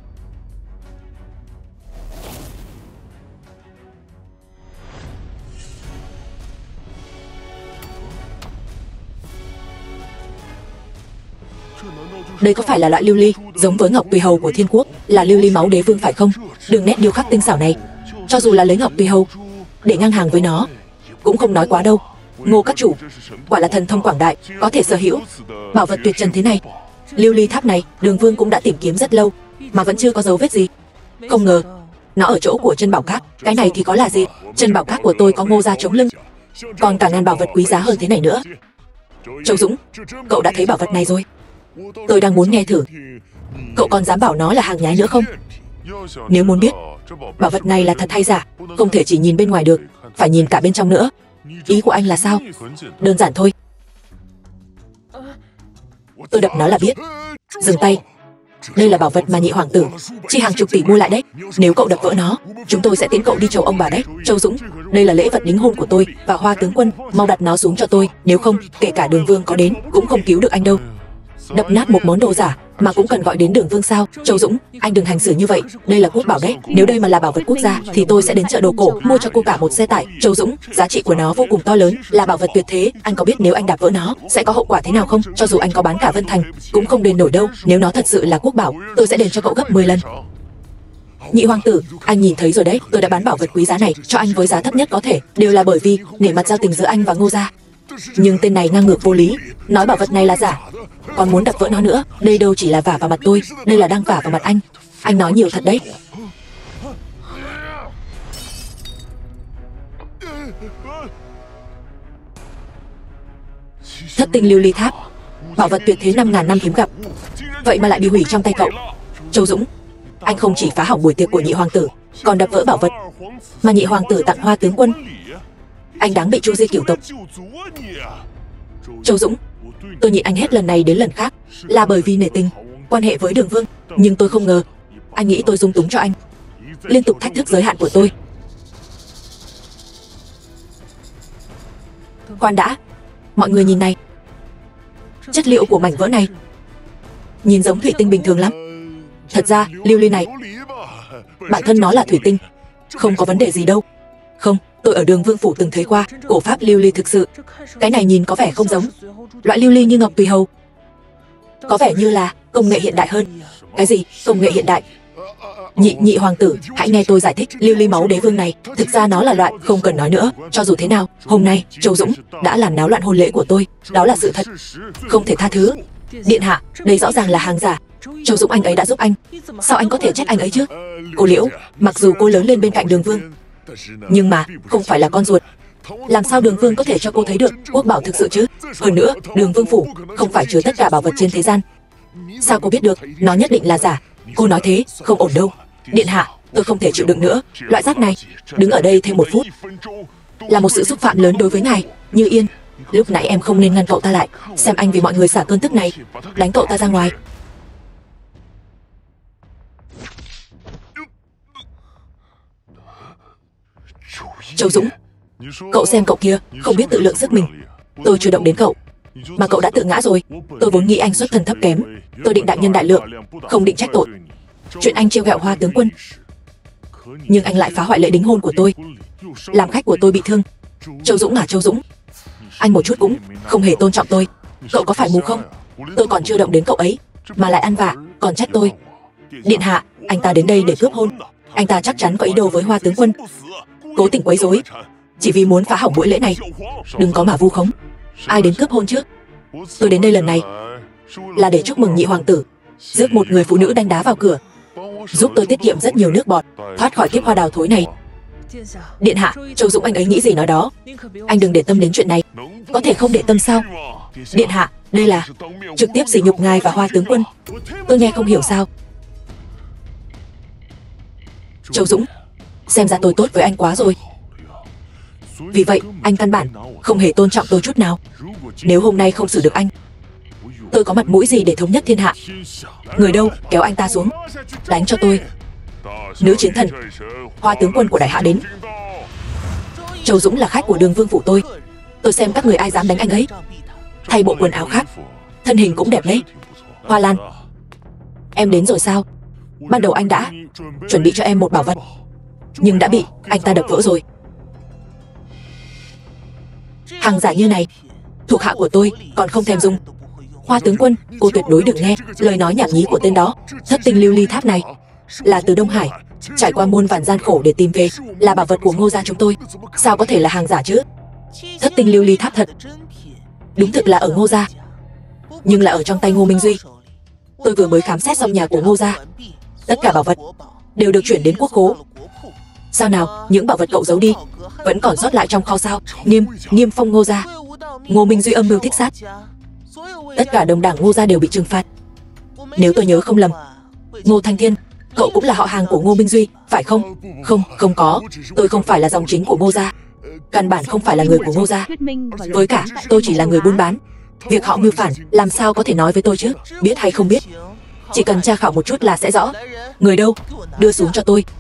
Đây có phải là loại lưu ly giống với ngọc tùy hầu của Thiên Quốc, là lưu ly máu đế vương phải không? Đường nét điêu khắc tinh xảo này, cho dù là lấy ngọc tùy hầu để ngang hàng với nó cũng không nói quá đâu. Ngô các chủ quả là thần thông quảng đại, có thể sở hữu bảo vật tuyệt trần thế này. Lưu ly tháp này Đường Vương cũng đã tìm kiếm rất lâu mà vẫn chưa có dấu vết gì. Không ngờ nó ở chỗ của chân bảo cát. Cái này thì có là gì? Chân bảo cát của tôi có Ngô gia chống lưng, còn cả ngàn bảo vật quý giá hơn thế này nữa. Châu Dũng, cậu đã thấy bảo vật này rồi. Tôi đang muốn nghe thử. Cậu còn dám bảo nó là hàng nhái nữa không? Nếu muốn biết bảo vật này là thật hay giả, không thể chỉ nhìn bên ngoài được, phải nhìn cả bên trong nữa. Ý của anh là sao? Đơn giản thôi. Tôi đập nó là biết. Dừng tay. Đây là bảo vật mà nhị hoàng tử chi hàng chục tỷ mua lại đấy. Nếu cậu đập vỡ nó, chúng tôi sẽ tiễn cậu đi chầu ông bà đấy. Châu Dũng, đây là lễ vật đính hôn của tôi và Hoa tướng quân, mau đặt nó xuống cho tôi. Nếu không, kể cả Đường Vương có đến cũng không cứu được anh đâu. Đập nát một món đồ giả mà cũng cần gọi đến Đường Vương sao? Châu Dũng, anh đừng hành xử như vậy. Đây là quốc bảo đấy. Nếu đây mà là bảo vật quốc gia thì tôi sẽ đến chợ đồ cổ mua cho cô cả một xe tải. Châu Dũng, giá trị của nó vô cùng to lớn, là bảo vật tuyệt thế. Anh có biết nếu anh đạp vỡ nó sẽ có hậu quả thế nào không? Cho dù anh có bán cả Vân Thành cũng không đền nổi đâu. Nếu nó thật sự là quốc bảo, tôi sẽ đền cho cậu gấp 10 lần. Nhị hoàng tử, anh nhìn thấy rồi đấy, tôi đã bán bảo vật quý giá này cho anh với giá thấp nhất có thể, đều là bởi vì nể mặt giao tình giữa anh và Ngô gia. Nhưng tên này ngang ngược vô lý, nói bảo vật này là giả, còn muốn đập vỡ nó nữa. Đây đâu chỉ là vả vào mặt tôi, đây là đang vả vào mặt anh. Anh nói nhiều thật đấy. Thất tinh lưu ly tháp, bảo vật tuyệt thế 5.000 năm hiếm gặp, vậy mà lại bị hủy trong tay cậu. Châu Dũng, anh không chỉ phá hỏng buổi tiệc của nhị hoàng tử, còn đập vỡ bảo vật mà nhị hoàng tử tặng Hoa tướng quân. Anh đáng bị tru diệt cửu tộc. Châu Dũng, tôi nhịn anh hết lần này đến lần khác là bởi vì nể tình quan hệ với Đường Vương, nhưng tôi không ngờ anh nghĩ tôi dung túng cho anh, liên tục thách thức giới hạn của tôi. Khoan đã, mọi người nhìn này, chất liệu của mảnh vỡ này nhìn giống thủy tinh bình thường lắm. Thật ra lưu ly này bản thân nó là thủy tinh, không có vấn đề gì đâu. Không, tôi ở Đường Vương phủ từng thấy qua cổ pháp lưu ly thực sự. Cái này nhìn có vẻ không giống loại lưu ly như ngọc tùy hầu, có vẻ như là công nghệ hiện đại hơn. Cái gì công nghệ hiện đại? Nhị hoàng tử, hãy nghe tôi giải thích. Lưu ly máu đế vương này thực ra nó là loại không cần nói nữa. Cho dù thế nào, hôm nay Châu Dũng đã làm náo loạn hôn lễ của tôi, đó là sự thật, không thể tha thứ. Điện hạ, đây rõ ràng là hàng giả. Châu Dũng anh ấy đã giúp anh, sao anh có thể trách anh ấy chứ? Cô Liễu, mặc dù cô lớn lên bên cạnh Đường Vương, nhưng mà không phải là con ruột. Làm sao Đường Vương có thể cho cô thấy được quốc bảo thực sự chứ? Hơn nữa, Đường Vương phủ không phải chứa tất cả bảo vật trên thế gian. Sao cô biết được nó nhất định là giả? Cô nói thế không ổn đâu. Điện hạ, tôi không thể chịu đựng nữa loại rác này. Đứng ở đây thêm 1 phút là một sự xúc phạm lớn đối với ngài. Như Yên, lúc nãy em không nên ngăn cậu ta lại, xem anh vì mọi người xả cơn tức này đánh cậu ta ra ngoài. Châu Dũng, cậu xem cậu kia không biết tự lượng sức mình. Tôi chưa động đến cậu mà cậu đã tự ngã rồi. Tôi vốn nghĩ anh xuất thân thấp kém, tôi định đại nhân đại lượng, không định trách tội chuyện anh trêu ghẹo Hoa tướng quân, nhưng anh lại phá hoại lễ đính hôn của tôi, làm khách của tôi bị thương. Châu Dũng à, Châu Dũng, anh một chút cũng không hề tôn trọng tôi. Cậu có phải mù không? Tôi còn chưa động đến cậu ấy mà lại ăn vạ, còn trách tôi. Điện hạ, anh ta đến đây để cướp hôn. Anh ta chắc chắn có ý đồ với Hoa tướng quân, cố tình quấy rối chỉ vì muốn phá hỏng buổi lễ này. Đừng có mà vu khống. Ai đến cướp hôn chứ? Tôi đến đây lần này là để chúc mừng nhị hoàng tử rước một người phụ nữ đánh đá vào cửa, giúp tôi tiết kiệm rất nhiều nước bọt, thoát khỏi kiếp hoa đào thối này. Điện hạ, Châu Dũng anh ấy nghĩ gì nói đó, anh đừng để tâm đến chuyện này. Có thể không để tâm sao? Điện hạ, đây là trực tiếp sỉ nhục ngài và Hoa tướng quân. Tôi nghe không hiểu sao? Châu Dũng, xem ra tôi tốt với anh quá rồi. Vì vậy, anh căn bản không hề tôn trọng tôi chút nào. Nếu hôm nay không xử được anh, tôi có mặt mũi gì để thống nhất thiên hạ? Người đâu, kéo anh ta xuống, đánh cho tôi. Nữ chiến thần, Hoa tướng quân của đại hạ đến. Châu Dũng là khách của Đường Vương phủ tôi xem các người ai dám đánh anh ấy. Thay bộ quần áo khác, thân hình cũng đẹp đấy. Hoa Lan, em đến rồi sao? Ban đầu anh đã chuẩn bị cho em một bảo vật, nhưng đã bị anh ta đập vỡ rồi. Hàng giả như này, thuộc hạ của tôi còn không thèm dùng. Hoa tướng quân, cô tuyệt đối đừng nghe lời nói nhảm nhí của tên đó. Thất tinh lưu ly tháp này là từ Đông Hải trải qua muôn vàn gian khổ để tìm về, là bảo vật của Ngô gia chúng tôi, sao có thể là hàng giả chứ? Thất tinh lưu ly tháp thật, đúng thực là ở Ngô gia, nhưng là ở trong tay Ngô Minh Duy. Tôi vừa mới khám xét xong nhà của Ngô gia, tất cả bảo vật đều được chuyển đến quốc khố. Sao nào, những bảo vật cậu giấu đi vẫn còn sót lại trong kho sao? Niêm phong Ngô gia, Ngô Minh Duy âm mưu thích sát, tất cả đồng đảng Ngô gia đều bị trừng phạt. Nếu tôi nhớ không lầm, Ngô Thanh Thiên, cậu cũng là họ hàng của Ngô Minh Duy, phải không? Không có, tôi không phải là dòng chính của Ngô gia, căn bản không phải là người của Ngô gia. Với cả, tôi chỉ là người buôn bán. Việc họ mưu phản, làm sao có thể nói với tôi chứ? Biết hay không biết, chỉ cần tra khảo một chút là sẽ rõ. Người đâu, đưa xuống cho tôi.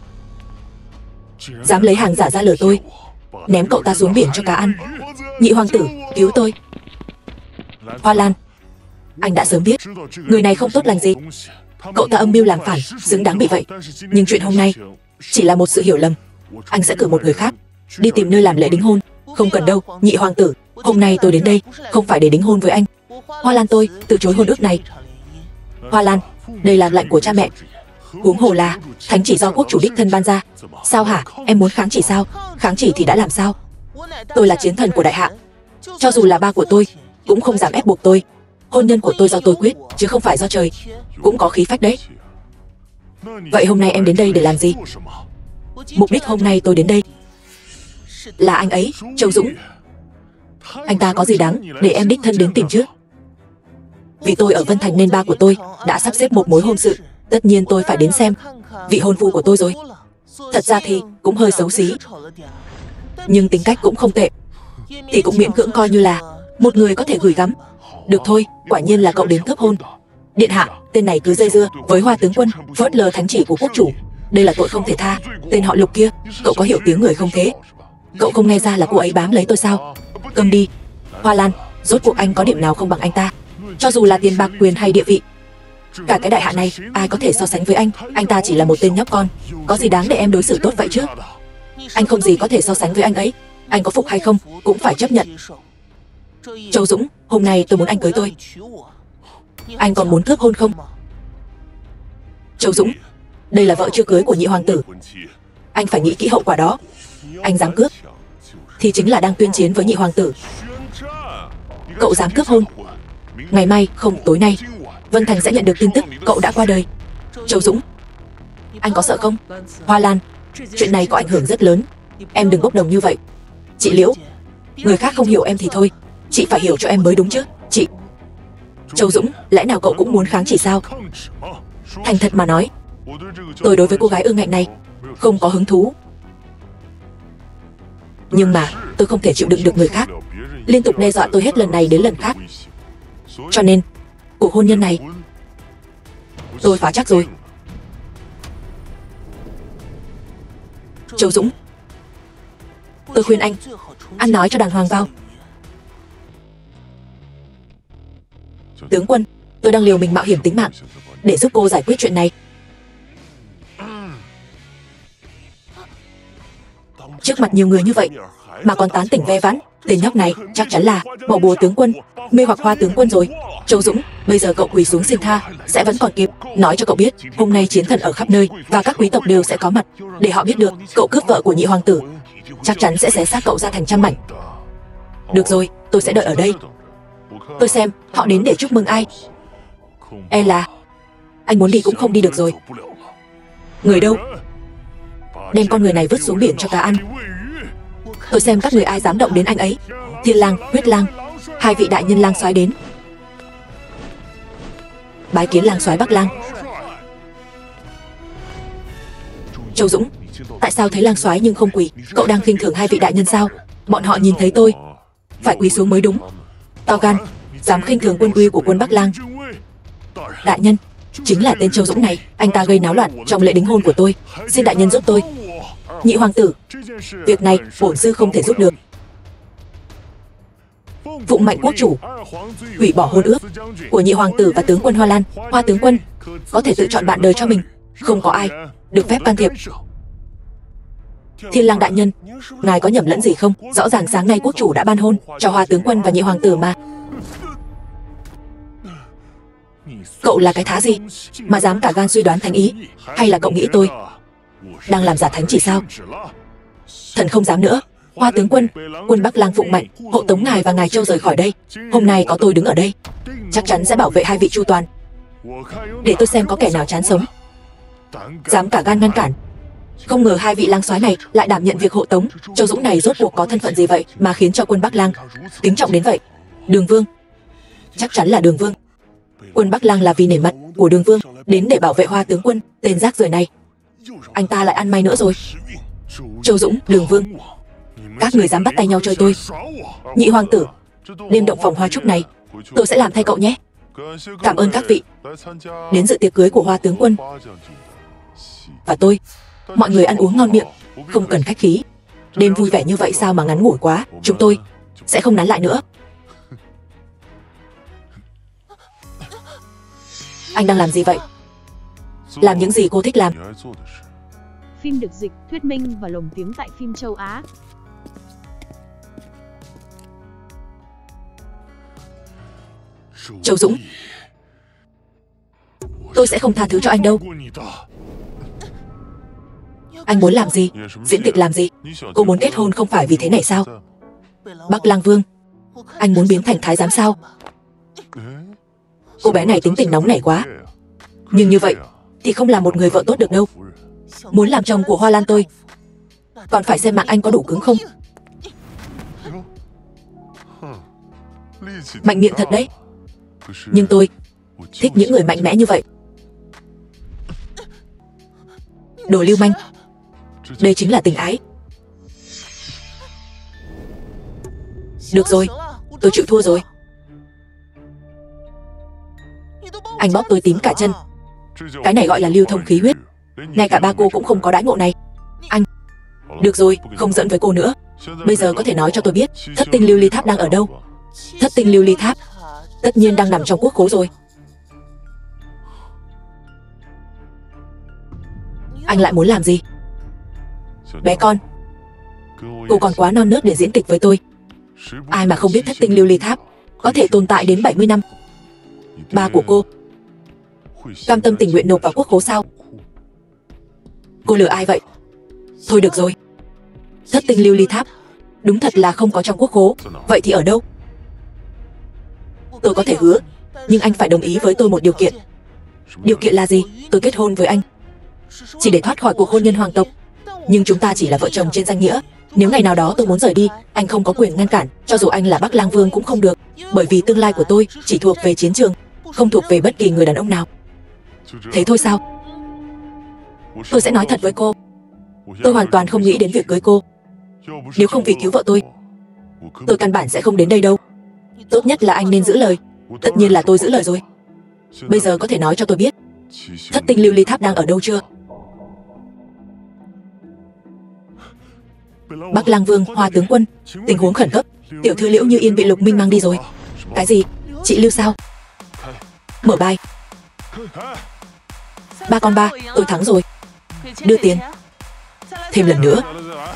Dám lấy hàng giả ra lừa tôi, ném cậu ta xuống biển cho cá ăn. Nhị hoàng tử, cứu tôi. Hoa Lan, Anh đã sớm biết, người này không tốt lành gì. Cậu ta âm mưu làm phản, xứng đáng bị vậy. Nhưng chuyện hôm nay chỉ là một sự hiểu lầm. Anh sẽ cử một người khác đi tìm nơi làm lễ đính hôn. Không cần đâu, nhị hoàng tử. Hôm nay tôi đến đây không phải để đính hôn với anh. Hoa Lan, tôi từ chối hôn ước này. Hoa Lan, đây là lệnh của cha mẹ. Huống hồ là thánh chỉ do quốc chủ đích thân ban ra. Sao hả, em muốn kháng chỉ sao? Kháng chỉ thì đã làm sao? Tôi là chiến thần của đại hạ. Cho dù là ba của tôi cũng không dám ép buộc tôi. Hôn nhân của tôi do tôi quyết, chứ không phải do trời. Cũng có khí phách đấy. Vậy hôm nay em đến đây để làm gì? Mục đích hôm nay tôi đến đây là anh ấy, Châu Dũng. Anh ta có gì đáng để em đích thân đến tìm chứ? Vì tôi ở Vân Thành nên ba của tôi đã sắp xếp một mối hôn sự. Tất nhiên tôi phải đến xem vị hôn phu của tôi rồi. Thật ra thì cũng hơi xấu xí, nhưng tính cách cũng không tệ, thì cũng miễn cưỡng coi như là một người có thể gửi gắm. Được thôi, quả nhiên là cậu đến cướp hôn. Điện hạ, tên này cứ dây dưa với Hoa tướng quân, phớt lờ thánh chỉ của quốc chủ. Đây là tội không thể tha. Tên họ Lục kia, cậu có hiểu tiếng người không thế? Cậu không nghe ra là cô ấy bám lấy tôi sao? Câm đi. Hoa Lan, rốt cuộc anh có điểm nào không bằng anh ta? Cho dù là tiền bạc, quyền hay địa vị, cả cái đại hạ này ai có thể so sánh với anh? Anh ta chỉ là một tên nhóc con. Có gì đáng để em đối xử tốt vậy chứ? Anh không gì có thể so sánh với anh ấy. Anh có phục hay không cũng phải chấp nhận. Châu Dũng, hôm nay tôi muốn anh cưới tôi. Anh còn muốn cướp hôn không? Châu Dũng, đây là vợ chưa cưới của nhị hoàng tử. Anh phải nghĩ kỹ hậu quả đó. Anh dám cướp thì chính là đang tuyên chiến với nhị hoàng tử. Cậu dám cướp hôn, ngày mai không tối nay Vân Thành sẽ nhận được tin tức cậu đã qua đời. Châu Dũng, anh có sợ không? Hoa Lan, chuyện này có ảnh hưởng rất lớn. Em đừng bốc đồng như vậy. Chị Liễu, người khác không hiểu em thì thôi, chị phải hiểu cho em mới đúng chứ. Chị... Châu Dũng, lẽ nào cậu cũng muốn kháng chỉ sao? Thành thật mà nói, tôi đối với cô gái ương ngạnh này không có hứng thú. Nhưng mà tôi không thể chịu đựng được người khác liên tục đe dọa tôi hết lần này đến lần khác. Cho nên cuộc hôn nhân này tôi phá chắc rồi. Châu Dũng, tôi khuyên anh ăn nói cho đàng hoàng vào. Tướng quân, tôi đang liều mình mạo hiểm tính mạng để giúp cô giải quyết chuyện này. Trước mặt nhiều người như vậy mà còn tán tỉnh ve vãn, tên nhóc này chắc chắn là bỏ bùa tướng quân, mê hoặc Hoa tướng quân rồi. Châu Dũng, bây giờ cậu quỳ xuống xin tha sẽ vẫn còn kịp. Nói cho cậu biết, hôm nay chiến thần ở khắp nơi và các quý tộc đều sẽ có mặt, để họ biết được cậu cướp vợ của nhị hoàng tử, chắc chắn sẽ xé xác cậu ra thành trăm mảnh. Được rồi, tôi sẽ đợi ở đây. Tôi xem họ đến để chúc mừng ai. E là anh muốn đi cũng không đi được rồi. Người đâu? Đem con người này vứt xuống biển cho cá ăn. Tôi xem các người ai dám động đến anh ấy. Thiên Lang, Huyết Lang, hai vị đại nhân lang soái đến. Bái kiến lang soái Bắc Lang. Châu Dũng, tại sao thấy lang soái nhưng không quỳ? Cậu đang khinh thường hai vị đại nhân sao? Bọn họ nhìn thấy tôi phải quỳ xuống mới đúng. To gan, dám khinh thường quân uy của quân Bắc Lang. Đại nhân, chính là tên Châu Dũng này. Anh ta gây náo loạn trong lễ đính hôn của tôi. Xin đại nhân giúp tôi. Nhị hoàng tử, việc này bổn sư không thể giúp được. Phụng mệnh quốc chủ hủy bỏ hôn ước của nhị hoàng tử và tướng quân Hoa Lan. Hoa tướng quân có thể tự chọn bạn đời cho mình, không có ai được phép can thiệp. Thiên Lang đại nhân, ngài có nhầm lẫn gì không? Rõ ràng sáng nay quốc chủ đã ban hôn cho Hoa tướng quân và nhị hoàng tử mà. Cậu là cái thá gì mà dám cả gan suy đoán thánh ý? Hay là cậu nghĩ tôi đang làm giả thánh chỉ sao? Thần không dám nữa. Hoa tướng quân, quân Bắc Lang phụng mệnh hộ tống ngài và ngài Châu rời khỏi đây. Hôm nay có tôi đứng ở đây, chắc chắn sẽ bảo vệ hai vị chu toàn. Để tôi xem có kẻ nào chán sống dám cả gan ngăn cản. Không ngờ hai vị lang soái này lại đảm nhận việc hộ tống. Châu Dũng này rốt cuộc có thân phận gì vậy mà khiến cho quân Bắc Lang kính trọng đến vậy? Đường Vương, chắc chắn là Đường Vương. Quân Bắc Lang là vì nể mặt của Đường Vương đến để bảo vệ Hoa tướng quân. Tên rác rưởi này, anh ta lại ăn may nữa rồi. Châu Dũng, Đường Vương, các người dám bắt tay nhau chơi tôi. Nhị hoàng tử, đêm động phòng hoa trúc này tôi sẽ làm thay cậu nhé. Cảm ơn các vị đến dự tiệc cưới của Hoa tướng quân và tôi. Mọi người ăn uống ngon miệng, không cần khách khí. Đêm vui vẻ như vậy sao mà ngắn ngủi quá. Chúng tôi sẽ không nán lại nữa. Anh đang làm gì vậy? Làm những gì cô thích làm. Phim được dịch, thuyết minh và lồng tiếng tại phim châu Á. Châu Dũng, tôi sẽ không tha thứ cho anh đâu. Anh muốn làm gì? Diễn kịch làm gì? Cô muốn kết hôn không phải vì thế này sao? Bắc Lang Vương, anh muốn biến thành thái giám sao? Cô bé này tính tình nóng nảy quá. Nhưng như vậy thì không là một người vợ tốt được đâu. Muốn làm chồng của Hoa Lan tôi, còn phải xem mạng anh có đủ cứng không. Mạnh miệng thật đấy. Nhưng tôi thích những người mạnh mẽ như vậy. Đồ lưu manh. Đây chính là tình ái. Được rồi, tôi chịu thua rồi. Anh bóp tôi tím cả chân. Cái này gọi là lưu thông khí huyết. Ngay cả ba cô cũng không có đãi ngộ này. Anh. Được rồi, không giận với cô nữa. Bây giờ có thể nói cho tôi biết thất tinh lưu ly tháp đang ở đâu? Thất tinh lưu ly tháp tất nhiên đang nằm trong quốc khố rồi. Anh lại muốn làm gì? Bé con, cô còn quá non nớt để diễn kịch với tôi. Ai mà không biết thất tinh lưu ly tháp có thể tồn tại đến 70 năm. Ba của cô cam tâm tình nguyện nộp vào quốc khố sao? Cô lừa ai vậy? Thôi được rồi. Thất tinh lưu ly tháp đúng thật là không có trong quốc khố. Vậy thì ở đâu? Tôi có thể hứa, nhưng anh phải đồng ý với tôi một điều kiện. Điều kiện là gì? Tôi kết hôn với anh chỉ để thoát khỏi cuộc hôn nhân hoàng tộc. Nhưng chúng ta chỉ là vợ chồng trên danh nghĩa. Nếu ngày nào đó tôi muốn rời đi, anh không có quyền ngăn cản. Cho dù anh là Bắc Lang Vương cũng không được. Bởi vì tương lai của tôi chỉ thuộc về chiến trường, không thuộc về bất kỳ người đàn ông nào. Thế thôi sao? Tôi sẽ nói thật với cô, tôi hoàn toàn không nghĩ đến việc cưới cô. Nếu không vì cứu vợ tôi căn bản sẽ không đến đây đâu. Tốt nhất là anh nên giữ lời. Tất nhiên là tôi giữ lời rồi. Bây giờ có thể nói cho tôi biết thất tinh lưu ly tháp đang ở đâu chưa? Bắc Lang Vương, Hoa tướng quân, tình huống khẩn cấp. Tiểu thư Liễu Như Yên bị Lục Minh mang đi rồi. Cái gì? Chị Lưu sao? Mở bài. 3-3, tôi thắng rồi. Đưa tiền. Thêm lần nữa.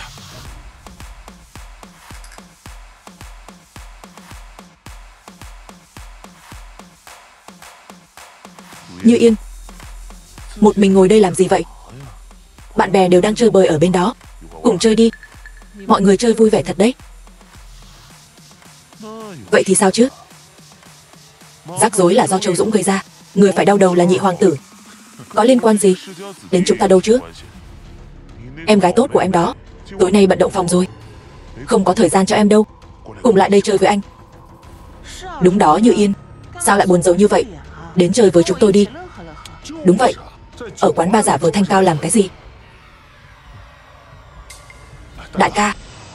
Như Yên, một mình ngồi đây làm gì vậy? Bạn bè đều đang chơi bời ở bên đó. Cùng chơi đi. Mọi người chơi vui vẻ thật đấy. Vậy thì sao chứ? Rắc rối là do Châu Dũng gây ra. Người phải đau đầu là nhị hoàng tử. Có liên quan gì đến chúng ta đâu chứ? Em gái tốt của em đó tối nay bận động phòng rồi, không có thời gian cho em đâu. Cùng lại đây chơi với anh. Đúng đó Như Yên, sao lại buồn rầu như vậy? Đến chơi với chúng tôi đi. Đúng vậy. Ở quán bar giả vờ thanh cao làm cái gì? Đại ca.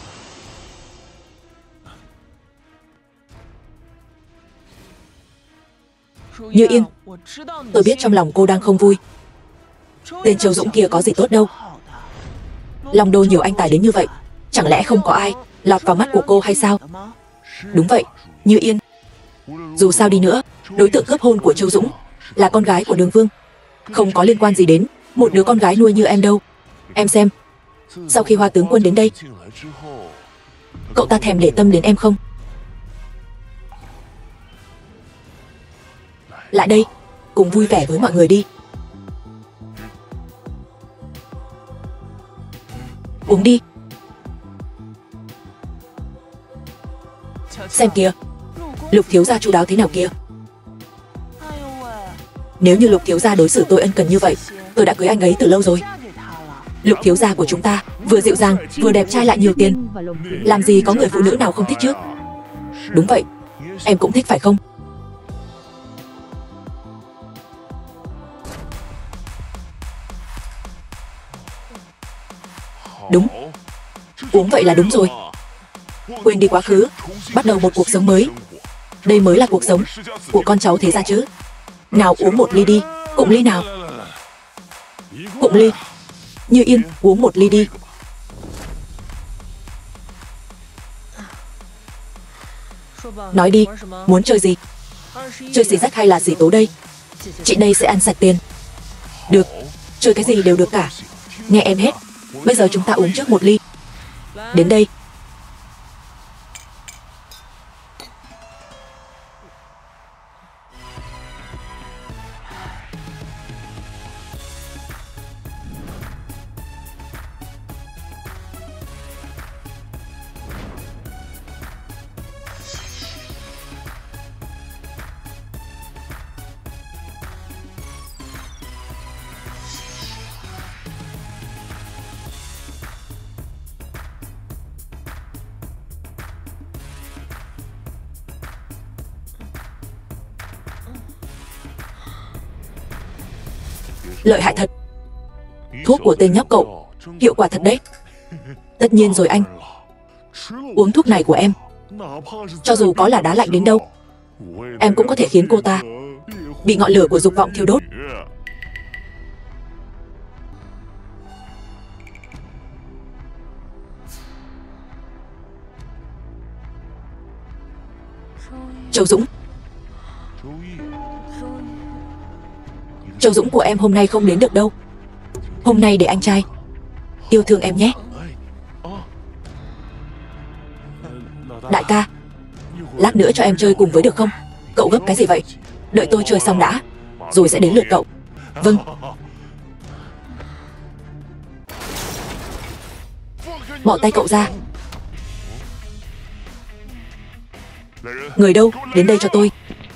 Như Yên, tôi biết trong lòng cô đang không vui. Tên Châu Dũng kia có gì tốt đâu. Long Đô nhiều anh tài đến như vậy, chẳng lẽ không có ai lọt vào mắt của cô hay sao? Đúng vậy, Như Yên. Dù sao đi nữa, đối tượng cướp hôn của Châu Dũng là con gái của Đường Vương, không có liên quan gì đến một đứa con gái nuôi như em đâu. Em xem, sau khi Hoa tướng quân đến đây, cậu ta thèm để tâm đến em không? Lại đây, cùng vui vẻ với mọi người đi. Uống đi. Xem kìa, Lục thiếu gia chu đáo thế nào kìa. Nếu như Lục thiếu gia đối xử tôi ân cần như vậy, tôi đã cưới anh ấy từ lâu rồi. Lục thiếu gia của chúng ta vừa dịu dàng, vừa đẹp trai lại nhiều tiền. Làm gì có người phụ nữ nào không thích chứ? Đúng vậy, em cũng thích phải không? Đúng. Uống vậy là đúng rồi. Quên đi quá khứ, bắt đầu một cuộc sống mới. Đây mới là cuộc sống của con cháu thế gia chứ. Nào uống một ly đi. Cụng ly nào. Cụng ly. Như Yên, uống một ly đi. Nói đi, muốn chơi gì? Chơi xì rách hay là xì tố đây? Chị đây sẽ ăn sạch tiền. Được, chơi cái gì đều được cả. Nghe em hết. Bây giờ chúng ta uống trước một ly. Đến đây. Lợi hại thật. Thuốc của tên nhóc cậu hiệu quả thật đấy. Tất nhiên rồi anh. Uống thuốc này của em, cho dù có là đá lạnh đến đâu, em cũng có thể khiến cô ta bị ngọn lửa của dục vọng thiêu đốt. Châu Dũng. Châu Dũng của em hôm nay không đến được đâu. Hôm nay để anh trai yêu thương em nhé. Đại ca, lát nữa cho em chơi cùng với được không? Cậu gấp cái gì vậy? Đợi tôi chơi xong đã, rồi sẽ đến lượt cậu. Vâng. Bỏ tay cậu ra. Người đâu? Đến đây cho tôi.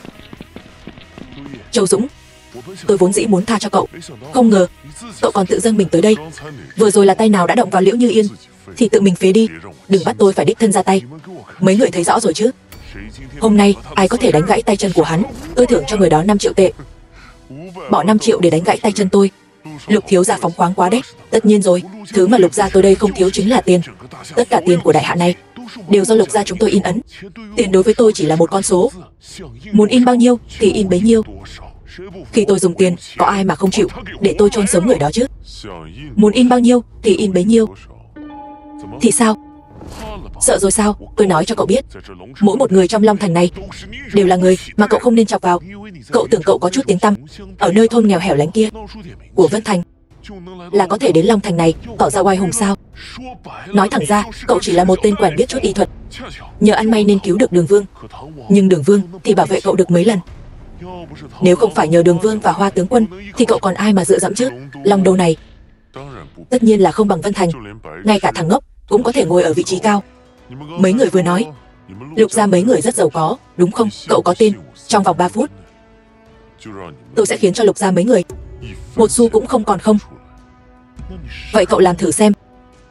Châu Dũng, tôi vốn dĩ muốn tha cho cậu, không ngờ cậu còn tự dâng mình tới đây. Vừa rồi là tay nào đã động vào Liễu Như Yên thì tự mình phế đi. Đừng bắt tôi phải đích thân ra tay. Mấy người thấy rõ rồi chứ? Hôm nay ai có thể đánh gãy tay chân của hắn, tôi thưởng cho người đó 5 triệu tệ. Bỏ 5 triệu để đánh gãy tay chân tôi. Lục thiếu gia phóng khoáng quá đấy. Tất nhiên rồi, thứ mà Lục gia tôi đây không thiếu chính là tiền. Tất cả tiền của đại hạ này đều do Lục gia chúng tôi in ấn. Tiền đối với tôi chỉ là một con số. Muốn in bao nhiêu thì in bấy nhiêu. Khi tôi dùng tiền, có ai mà không chịu để tôi chôn sống người đó chứ? Muốn in bao nhiêu thì in bấy nhiêu. Thì sao? Sợ rồi sao? Tôi nói cho cậu biết, mỗi một người trong Long Thành này đều là người mà cậu không nên chọc vào. Cậu tưởng cậu có chút tiếng tăm ở nơi thôn nghèo hẻo lánh kia của Vân Thành là có thể đến Long Thành này tỏ ra oai hùng sao? Nói thẳng ra, cậu chỉ là một tên quèn biết chút y thuật, nhờ ăn may nên cứu được Đường Vương. Nhưng Đường Vương thì bảo vệ cậu được mấy lần. Nếu không phải nhờ Đường Vương và Hoa tướng quân thì cậu còn ai mà dựa dẫm chứ? Long Đô này tất nhiên là không bằng Vân Thành. Ngay cả thằng ngốc cũng có thể ngồi ở vị trí cao. Mấy người vừa nói Lục gia mấy người rất giàu có, đúng không? Cậu có tin trong vòng 3 phút tôi sẽ khiến cho Lục gia mấy người một xu cũng không còn không? Vậy cậu làm thử xem.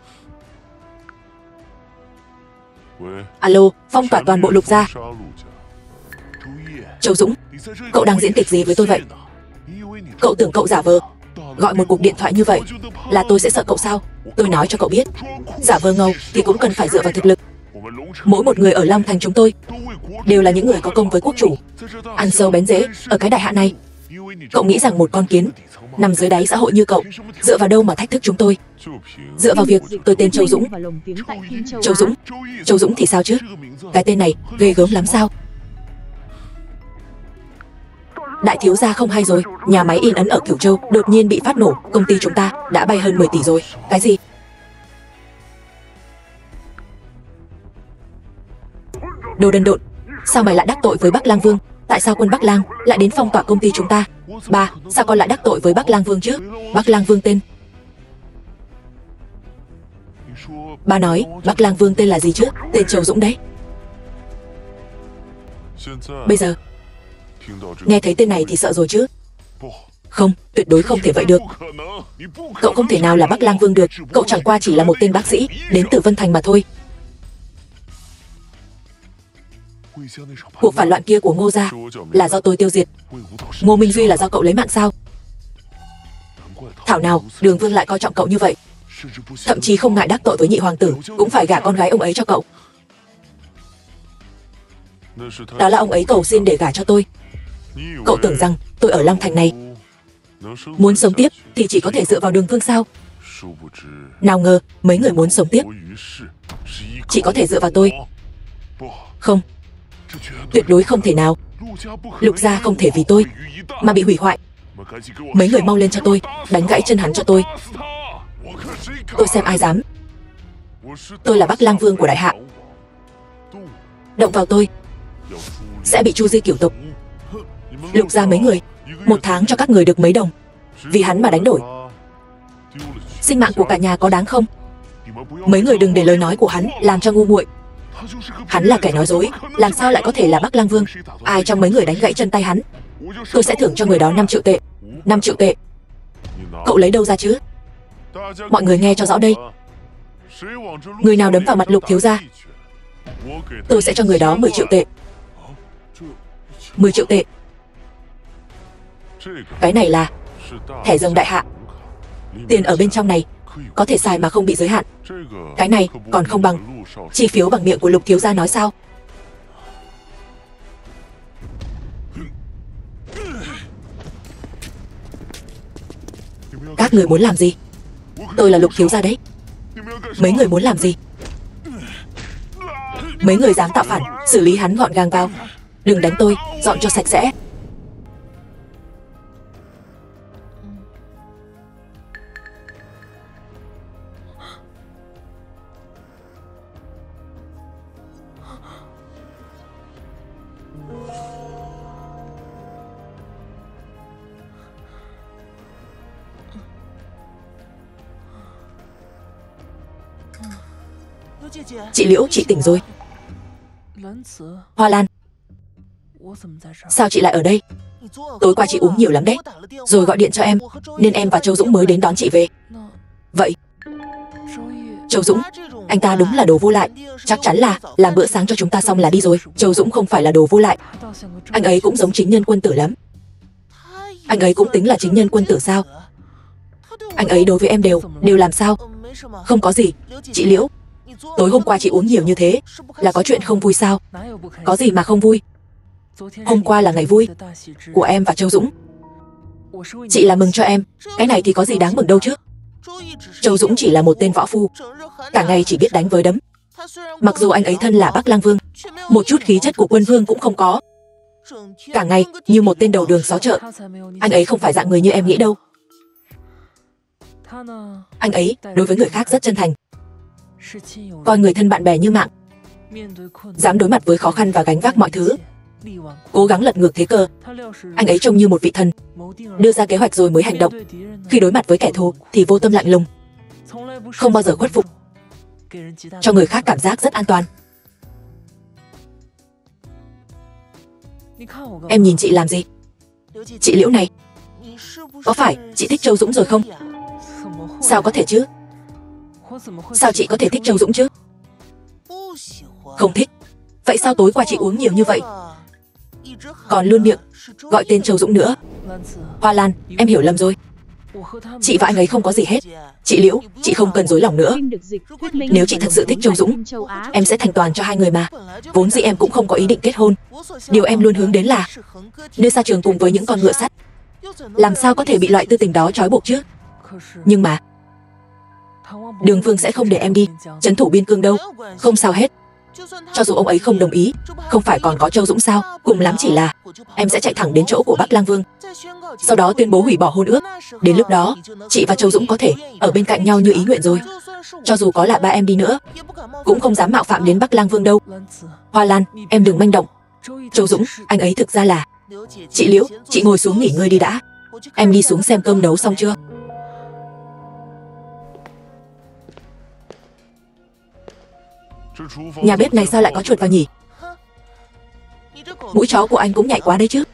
Alo, phong tỏa toàn bộ Lục gia. Châu Dũng, cậu đang diễn kịch gì với tôi vậy? Cậu tưởng cậu giả vờ gọi một cuộc điện thoại như vậy là tôi sẽ sợ cậu sao? Tôi nói cho cậu biết, giả vờ ngầu thì cũng cần phải dựa vào thực lực. Mỗi một người ở Long Thành chúng tôi đều là những người có công với quốc chủ, ăn sâu bén rễ ở cái đại hạ này. Cậu nghĩ rằng một con kiến nằm dưới đáy xã hội như cậu dựa vào đâu mà thách thức chúng tôi? Dựa vào việc tôi tên Châu Dũng. Châu Dũng? Châu Dũng thì sao chứ? Cái tên này ghê gớm lắm sao? Đại thiếu gia không hay rồi, nhà máy in ấn ở Cửu Châu đột nhiên bị phát nổ, công ty chúng ta đã bay hơn 10 tỷ rồi. Cái gì? Đồ đần độn, sao mày lại đắc tội với Bắc Lang Vương? Tại sao quân Bắc Lang lại đến phong tỏa công ty chúng ta? Ba, sao con lại đắc tội với Bắc Lang Vương chứ? Bắc Lang Vương tên... Ba nói Bắc Lang Vương tên là gì chứ? Tên Châu Dũng đấy. Bây giờ nghe thấy tên này thì sợ rồi chứ? Không, tuyệt đối không thể vậy được. Cậu không thể nào là Bắc Lang Vương được. Cậu chẳng qua chỉ là một tên bác sĩ đến từ Vân Thành mà thôi. Cuộc phản loạn kia của Ngô gia là do tôi tiêu diệt. Ngô Minh Duy là do cậu lấy mạng sao? Thảo nào Đường Vương lại coi trọng cậu như vậy, thậm chí không ngại đắc tội với nhị hoàng tử cũng phải gả con gái ông ấy cho cậu. Đó là ông ấy cầu xin để gả cho tôi. Cậu tưởng rằng tôi ở Long Thành này muốn sống tiếp thì chỉ có thể dựa vào Đường Vương sao? Nào ngờ mấy người muốn sống tiếp chỉ có thể dựa vào tôi. Không, tuyệt đối không thể nào. Lục gia không thể vì tôi mà bị hủy hoại. Mấy người mau lên cho tôi, đánh gãy chân hắn cho tôi. Tôi xem ai dám. Tôi là Bắc Lang Vương của Đại Hạ. Động vào tôi sẽ bị chu di cửu tộc. Lục gia mấy người, 1 tháng cho các người được mấy đồng. Vì hắn mà đánh đổi sinh mạng của cả nhà có đáng không? Mấy người đừng để lời nói của hắn làm cho ngu muội. Hắn là kẻ nói dối, làm sao lại có thể là Bắc Lang Vương? Ai trong mấy người đánh gãy chân tay hắn, tôi sẽ thưởng cho người đó 5 triệu tệ. 5 triệu tệ. Cậu lấy đâu ra chứ? Mọi người nghe cho rõ đây. Người nào đấm vào mặt Lục thiếu gia, tôi sẽ cho người đó 10 triệu tệ. 10 triệu tệ. Cái này là thẻ rồng Đại Hạ. Tiền ở bên trong này có thể xài mà không bị giới hạn. Cái này còn không bằng chi phiếu bằng miệng của Lục thiếu gia nói sao? Các người muốn làm gì? Tôi là Lục thiếu gia đấy. Mấy người muốn làm gì? Mấy người dám tạo phản, xử lý hắn gọn gàng vào. Đừng đánh tôi, dọn cho sạch sẽ. Chị Liễu, chị tỉnh rồi. Hoa Lan, sao chị lại ở đây? Tối qua chị uống nhiều lắm đấy, rồi gọi điện cho em, nên em và Châu Dũng mới đến đón chị về. Vậy Châu Dũng, anh ta đúng là đồ vô lại. Chắc chắn là làm bữa sáng cho chúng ta xong là đi rồi. Châu Dũng không phải là đồ vô lại. Anh ấy cũng giống chính nhân quân tử lắm. Anh ấy cũng tính là chính nhân quân tử sao? Anh ấy đối với em đều làm sao? Không có gì. Chị Liễu, tối hôm qua chị uống nhiều như thế là có chuyện không vui sao? Có gì mà không vui? Hôm qua là ngày vui của em và Châu Dũng. Chị là mừng cho em, cái này thì có gì đáng mừng đâu chứ. Châu Dũng chỉ là một tên võ phu, cả ngày chỉ biết đánh với đấm. Mặc dù anh ấy thân là Bắc Lang Vương, một chút khí chất của quân vương cũng không có. Cả ngày như một tên đầu đường xó chợ. Anh ấy không phải dạng người như em nghĩ đâu. Anh ấy đối với người khác rất chân thành, coi người thân bạn bè như mạng, dám đối mặt với khó khăn và gánh vác mọi thứ, cố gắng lật ngược thế cờ. Anh ấy trông như một vị thần, đưa ra kế hoạch rồi mới hành động. Khi đối mặt với kẻ thù thì vô tâm lạnh lùng, không bao giờ khuất phục, cho người khác cảm giác rất an toàn. Em nhìn chị làm gì? Chị Liễu này, có phải chị thích Châu Dũng rồi không? Sao có thể chứ? Sao chị có thể thích Châu Dũng chứ? Không thích. Vậy sao tối qua chị uống nhiều như vậy, còn luôn miệng gọi tên Châu Dũng nữa? Hoa Lan, em hiểu lầm rồi. Chị và anh ấy không có gì hết. Chị Liễu, chị không cần dối lòng nữa. Nếu chị thật sự thích Châu Dũng, em sẽ thành toàn cho hai người mà. Vốn dĩ em cũng không có ý định kết hôn. Điều em luôn hướng đến là đưa xa trường cùng với những con ngựa sắt. Làm sao có thể bị loại tư tình đó trói buộc chứ? Nhưng mà Đường Vương sẽ không để em đi trấn thủ biên cương đâu. Không sao hết. Cho dù ông ấy không đồng ý, không phải còn có Châu Dũng sao? Cùng lắm chỉ là em sẽ chạy thẳng đến chỗ của Bắc Lang Vương, sau đó tuyên bố hủy bỏ hôn ước. Đến lúc đó, chị và Châu Dũng có thể ở bên cạnh nhau như ý nguyện rồi. Cho dù có là ba em đi nữa, cũng không dám mạo phạm đến Bắc Lang Vương đâu. Hoa Lan, em đừng manh động. Châu Dũng, anh ấy thực ra là... Chị Liễu, chị ngồi xuống nghỉ ngơi đi đã. Em đi xuống xem cơm nấu xong chưa. Nhà bếp này sao lại có chuột vào nhỉ? Mũi chó của anh cũng nhạy quá đấy chứ.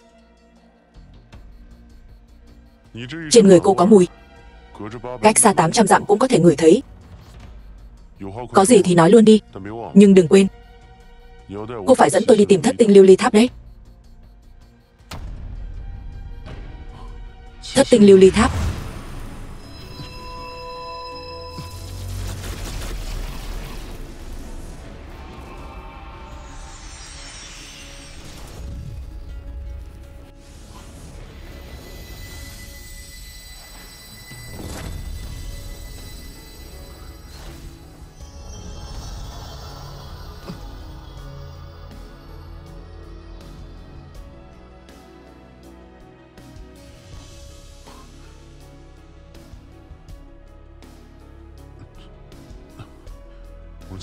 Trên người cô có mùi, cách xa 800 dặm cũng có thể ngửi thấy. Có gì thì nói luôn đi, nhưng đừng quên, cô phải dẫn tôi đi tìm Thất Tinh Lưu Ly Tháp đấy. Thất Tinh Lưu Ly Tháp.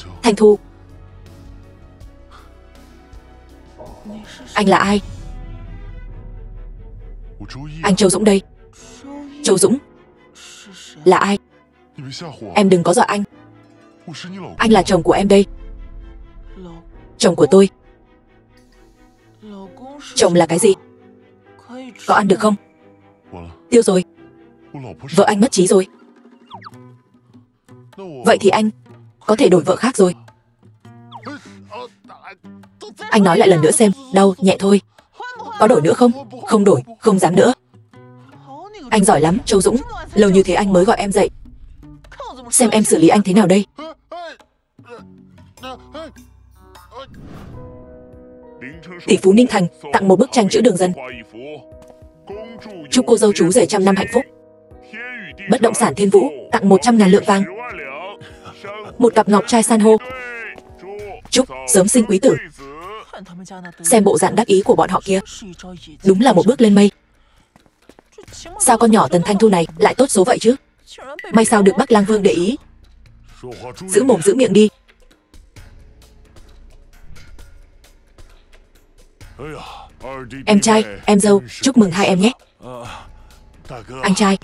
Thanh Thu. Anh là ai? Anh Châu Dũng đây. Châu Dũng là ai? Em đừng có dọa anh. Anh là chồng của em đây. Chồng của tôi. Chồng là cái gì? Có ăn được không? Tiêu rồi. Vợ anh mất trí rồi. Vậy thì anh có thể đổi vợ khác rồi. Anh nói lại lần nữa xem. Đau nhẹ thôi. Có đổi nữa không? Không đổi, không dám nữa. Anh giỏi lắm, Châu Dũng. Lâu như thế anh mới gọi em dậy. Xem em xử lý anh thế nào đây. Tỷ phú Ninh Thành tặng một bức tranh chữ Đường Dân. Chúc cô dâu chú rể trăm năm hạnh phúc. Bất động sản Thiên Vũ tặng 100.000 lượng vàng. Một cặp ngọc trai san hô. Chúc sớm sinh quý tử. Xem bộ dạng đắc ý của bọn họ kia. Đúng là một bước lên mây. Sao con nhỏ Tần Thanh Thu này lại tốt số vậy chứ? May sao được Bắc Lang Vương để ý. Giữ mồm giữ miệng đi. Em trai, em dâu, chúc mừng hai em nhé. Anh trai.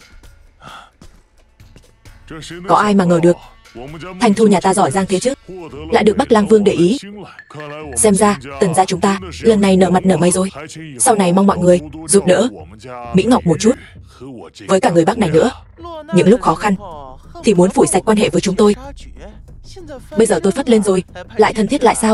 Có ai mà ngờ được Thanh Thu nhà ta giỏi giang thế chứ, lại được Bắc Lang Vương để ý. Xem ra Tần gia chúng ta lần này nở mặt nở mày rồi. Sau này mong mọi người giúp đỡ Mỹ Ngọc một chút, với cả người Bắc này nữa. Những lúc khó khăn thì muốn phủi sạch quan hệ với chúng tôi. Bây giờ tôi phất lên rồi, lại thân thiết lại sao?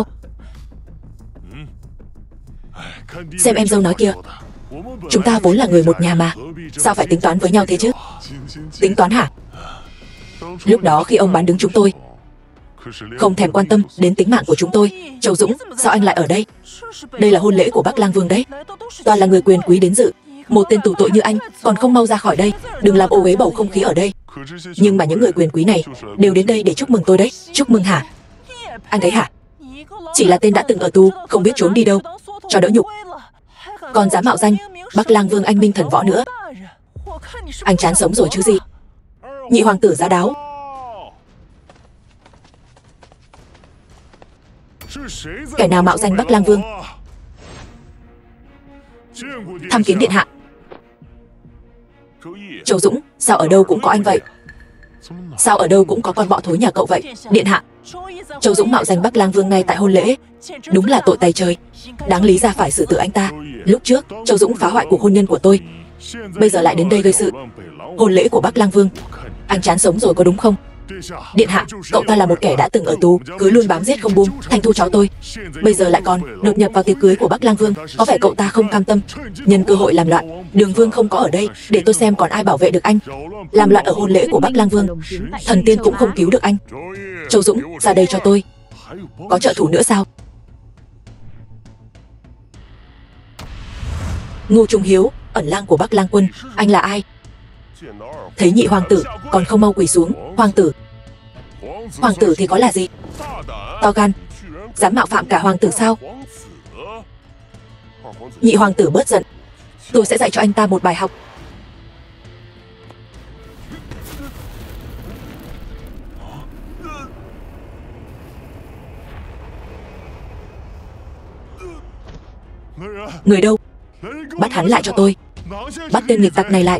Xem em dâu nói kìa, chúng ta vốn là người một nhà mà, sao phải tính toán với nhau thế chứ? Tính toán hả? Lúc đó khi ông bán đứng chúng tôi, không thèm quan tâm đến tính mạng của chúng tôi. Châu Dũng, sao anh lại ở đây? Đây là hôn lễ của Bắc Lang Vương đấy. Toàn là người quyền quý đến dự. Một tên tù tội như anh còn không mau ra khỏi đây, đừng làm ô uế bầu không khí ở đây. Nhưng mà những người quyền quý này đều đến đây để chúc mừng tôi đấy. Chúc mừng hả? Anh thấy hả? Chỉ là tên đã từng ở tù, không biết trốn đi đâu, cho đỡ nhục. Còn dám mạo danh Bắc Lang Vương anh minh thần võ nữa. Anh chán sống rồi chứ gì. Nhị hoàng tử giá đáo. Kẻ nào mạo danh Bắc Lang Vương? Tham kiến điện hạ. Châu Dũng, sao ở đâu cũng có anh vậy? Sao ở đâu cũng có con bọ thối nhà cậu vậy? Điện hạ, Châu Dũng mạo danh Bắc Lang Vương ngay tại hôn lễ, đúng là tội tày trời, đáng lý ra phải xử tử anh ta. Lúc trước Châu Dũng phá hoại cuộc hôn nhân của tôi, bây giờ lại đến đây gây sự. Hôn lễ của Bắc Lang Vương, anh chán sống rồi có đúng không? Điện hạ, cậu ta là một kẻ đã từng ở tù, cứ luôn bám giết không buông Thanh Thu cháu tôi, bây giờ lại còn đột nhập vào tiệc cưới của Bắc Lang Vương. Có vẻ cậu ta không cam tâm, nhân cơ hội làm loạn. Đường Vương không có ở đây, để tôi xem còn ai bảo vệ được anh. Làm loạn ở hôn lễ của Bắc Lang Vương, thần tiên cũng không cứu được anh. Châu Dũng, ra đây cho tôi. Có trợ thủ nữa sao? Ngô Trung Hiếu, ẩn lang của Bắc Lang quân, anh là ai? Thấy nhị hoàng tử còn không mau quỳ xuống. Hoàng tử. Hoàng tử thì có là gì? To gan, dám mạo phạm cả hoàng tử sao? Nhị hoàng tử bớt giận, tôi sẽ dạy cho anh ta một bài học. Người đâu? Bắt hắn lại cho tôi. Bắt tên nghịch tặc này lại.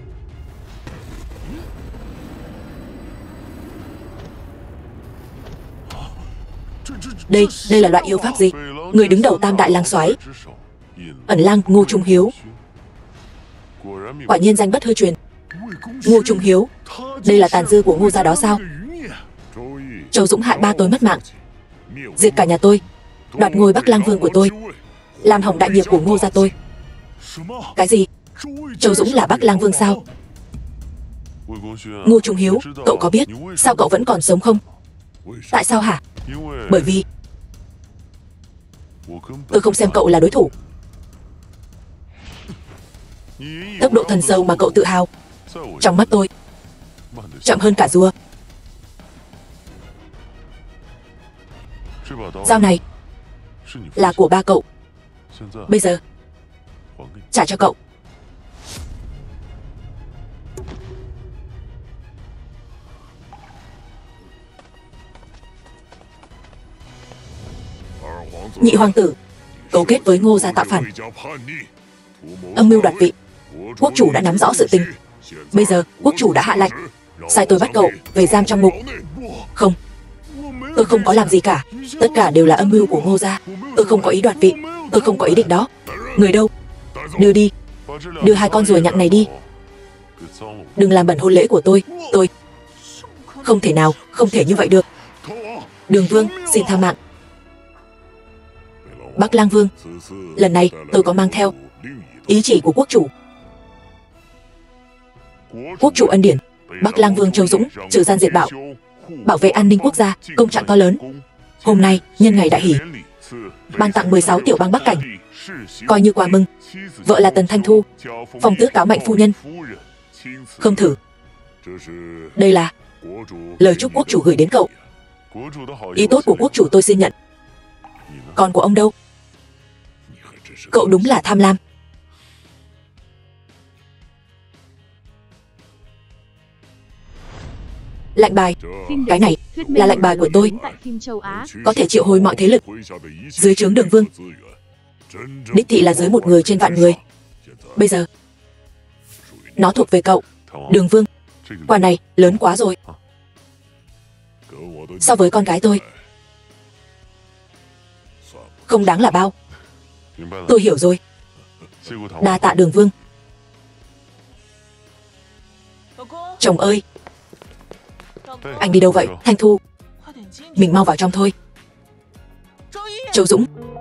Đây là loại yêu pháp gì? Người đứng đầu Tam Đại Lang Soái, ẩn lang Ngô Trung Hiếu. Quả nhiên danh bất hư truyền. Ngô Trung Hiếu, đây là tàn dư của Ngô gia đó sao? Châu Dũng hại ba tôi mất mạng, diệt cả nhà tôi, đoạt ngôi Bắc Lang Vương của tôi, làm hỏng đại nghiệp của Ngô gia tôi. Cái gì? Châu Dũng là Bắc Lang Vương sao? Ngô Trung Hiếu, cậu có biết sao cậu vẫn còn sống không? Tại sao hả? Bởi vì tôi không xem cậu là đối thủ. Tốc độ thần sâu mà cậu tự hào, trong mắt tôi chậm hơn cả rùa. Dao này là của ba cậu, bây giờ trả cho cậu. Nhị hoàng tử cấu kết với Ngô gia tạo phản, âm mưu đoạt vị. Quốc chủ đã nắm rõ sự tình. Bây giờ quốc chủ đã hạ lệnh sai tôi bắt cậu về giam trong ngục. Không, tôi không có làm gì cả. Tất cả đều là âm mưu của Ngô gia. Tôi không có ý đoạt vị. Tôi không có ý định đó. Người đâu? Đưa đi. Đưa hai con ruồi nhặng này đi. Đừng làm bẩn hôn lễ của tôi. Tôi không thể nào, không thể như vậy được. Đường vương, xin tha mạng. Bắc Lang Vương, lần này tôi có mang theo ý chỉ của quốc chủ. Quốc chủ ân điển, Bắc Lang Vương Châu Dũng trừ gian diệt bạo, bảo vệ an ninh quốc gia, công trạng to lớn. Hôm nay nhân ngày đại hỷ, ban tặng 16 tiểu bang Bắc Cảnh, coi như quà mừng. Vợ là Tần Thanh Thu, phong tước cáo mạnh phu nhân. Không thử. Đây là lời chúc quốc chủ gửi đến cậu. Ý tốt của quốc chủ tôi xin nhận. Còn của ông đâu? Cậu đúng là tham lam. Lệnh bài. Cái này là lệnh bài của tôi, có thể triệu hồi mọi thế lực dưới trướng Đường Vương. Đích thị là dưới một người trên vạn người. Bây giờ nó thuộc về cậu, Đường Vương. Quả này lớn quá rồi. So với con gái tôi, không đáng là bao. Tôi hiểu rồi. Đa tạ Đường Vương. Chồng ơi, anh đi đâu vậy? Thanh Thu, mình mau vào trong thôi. Châu Dũng,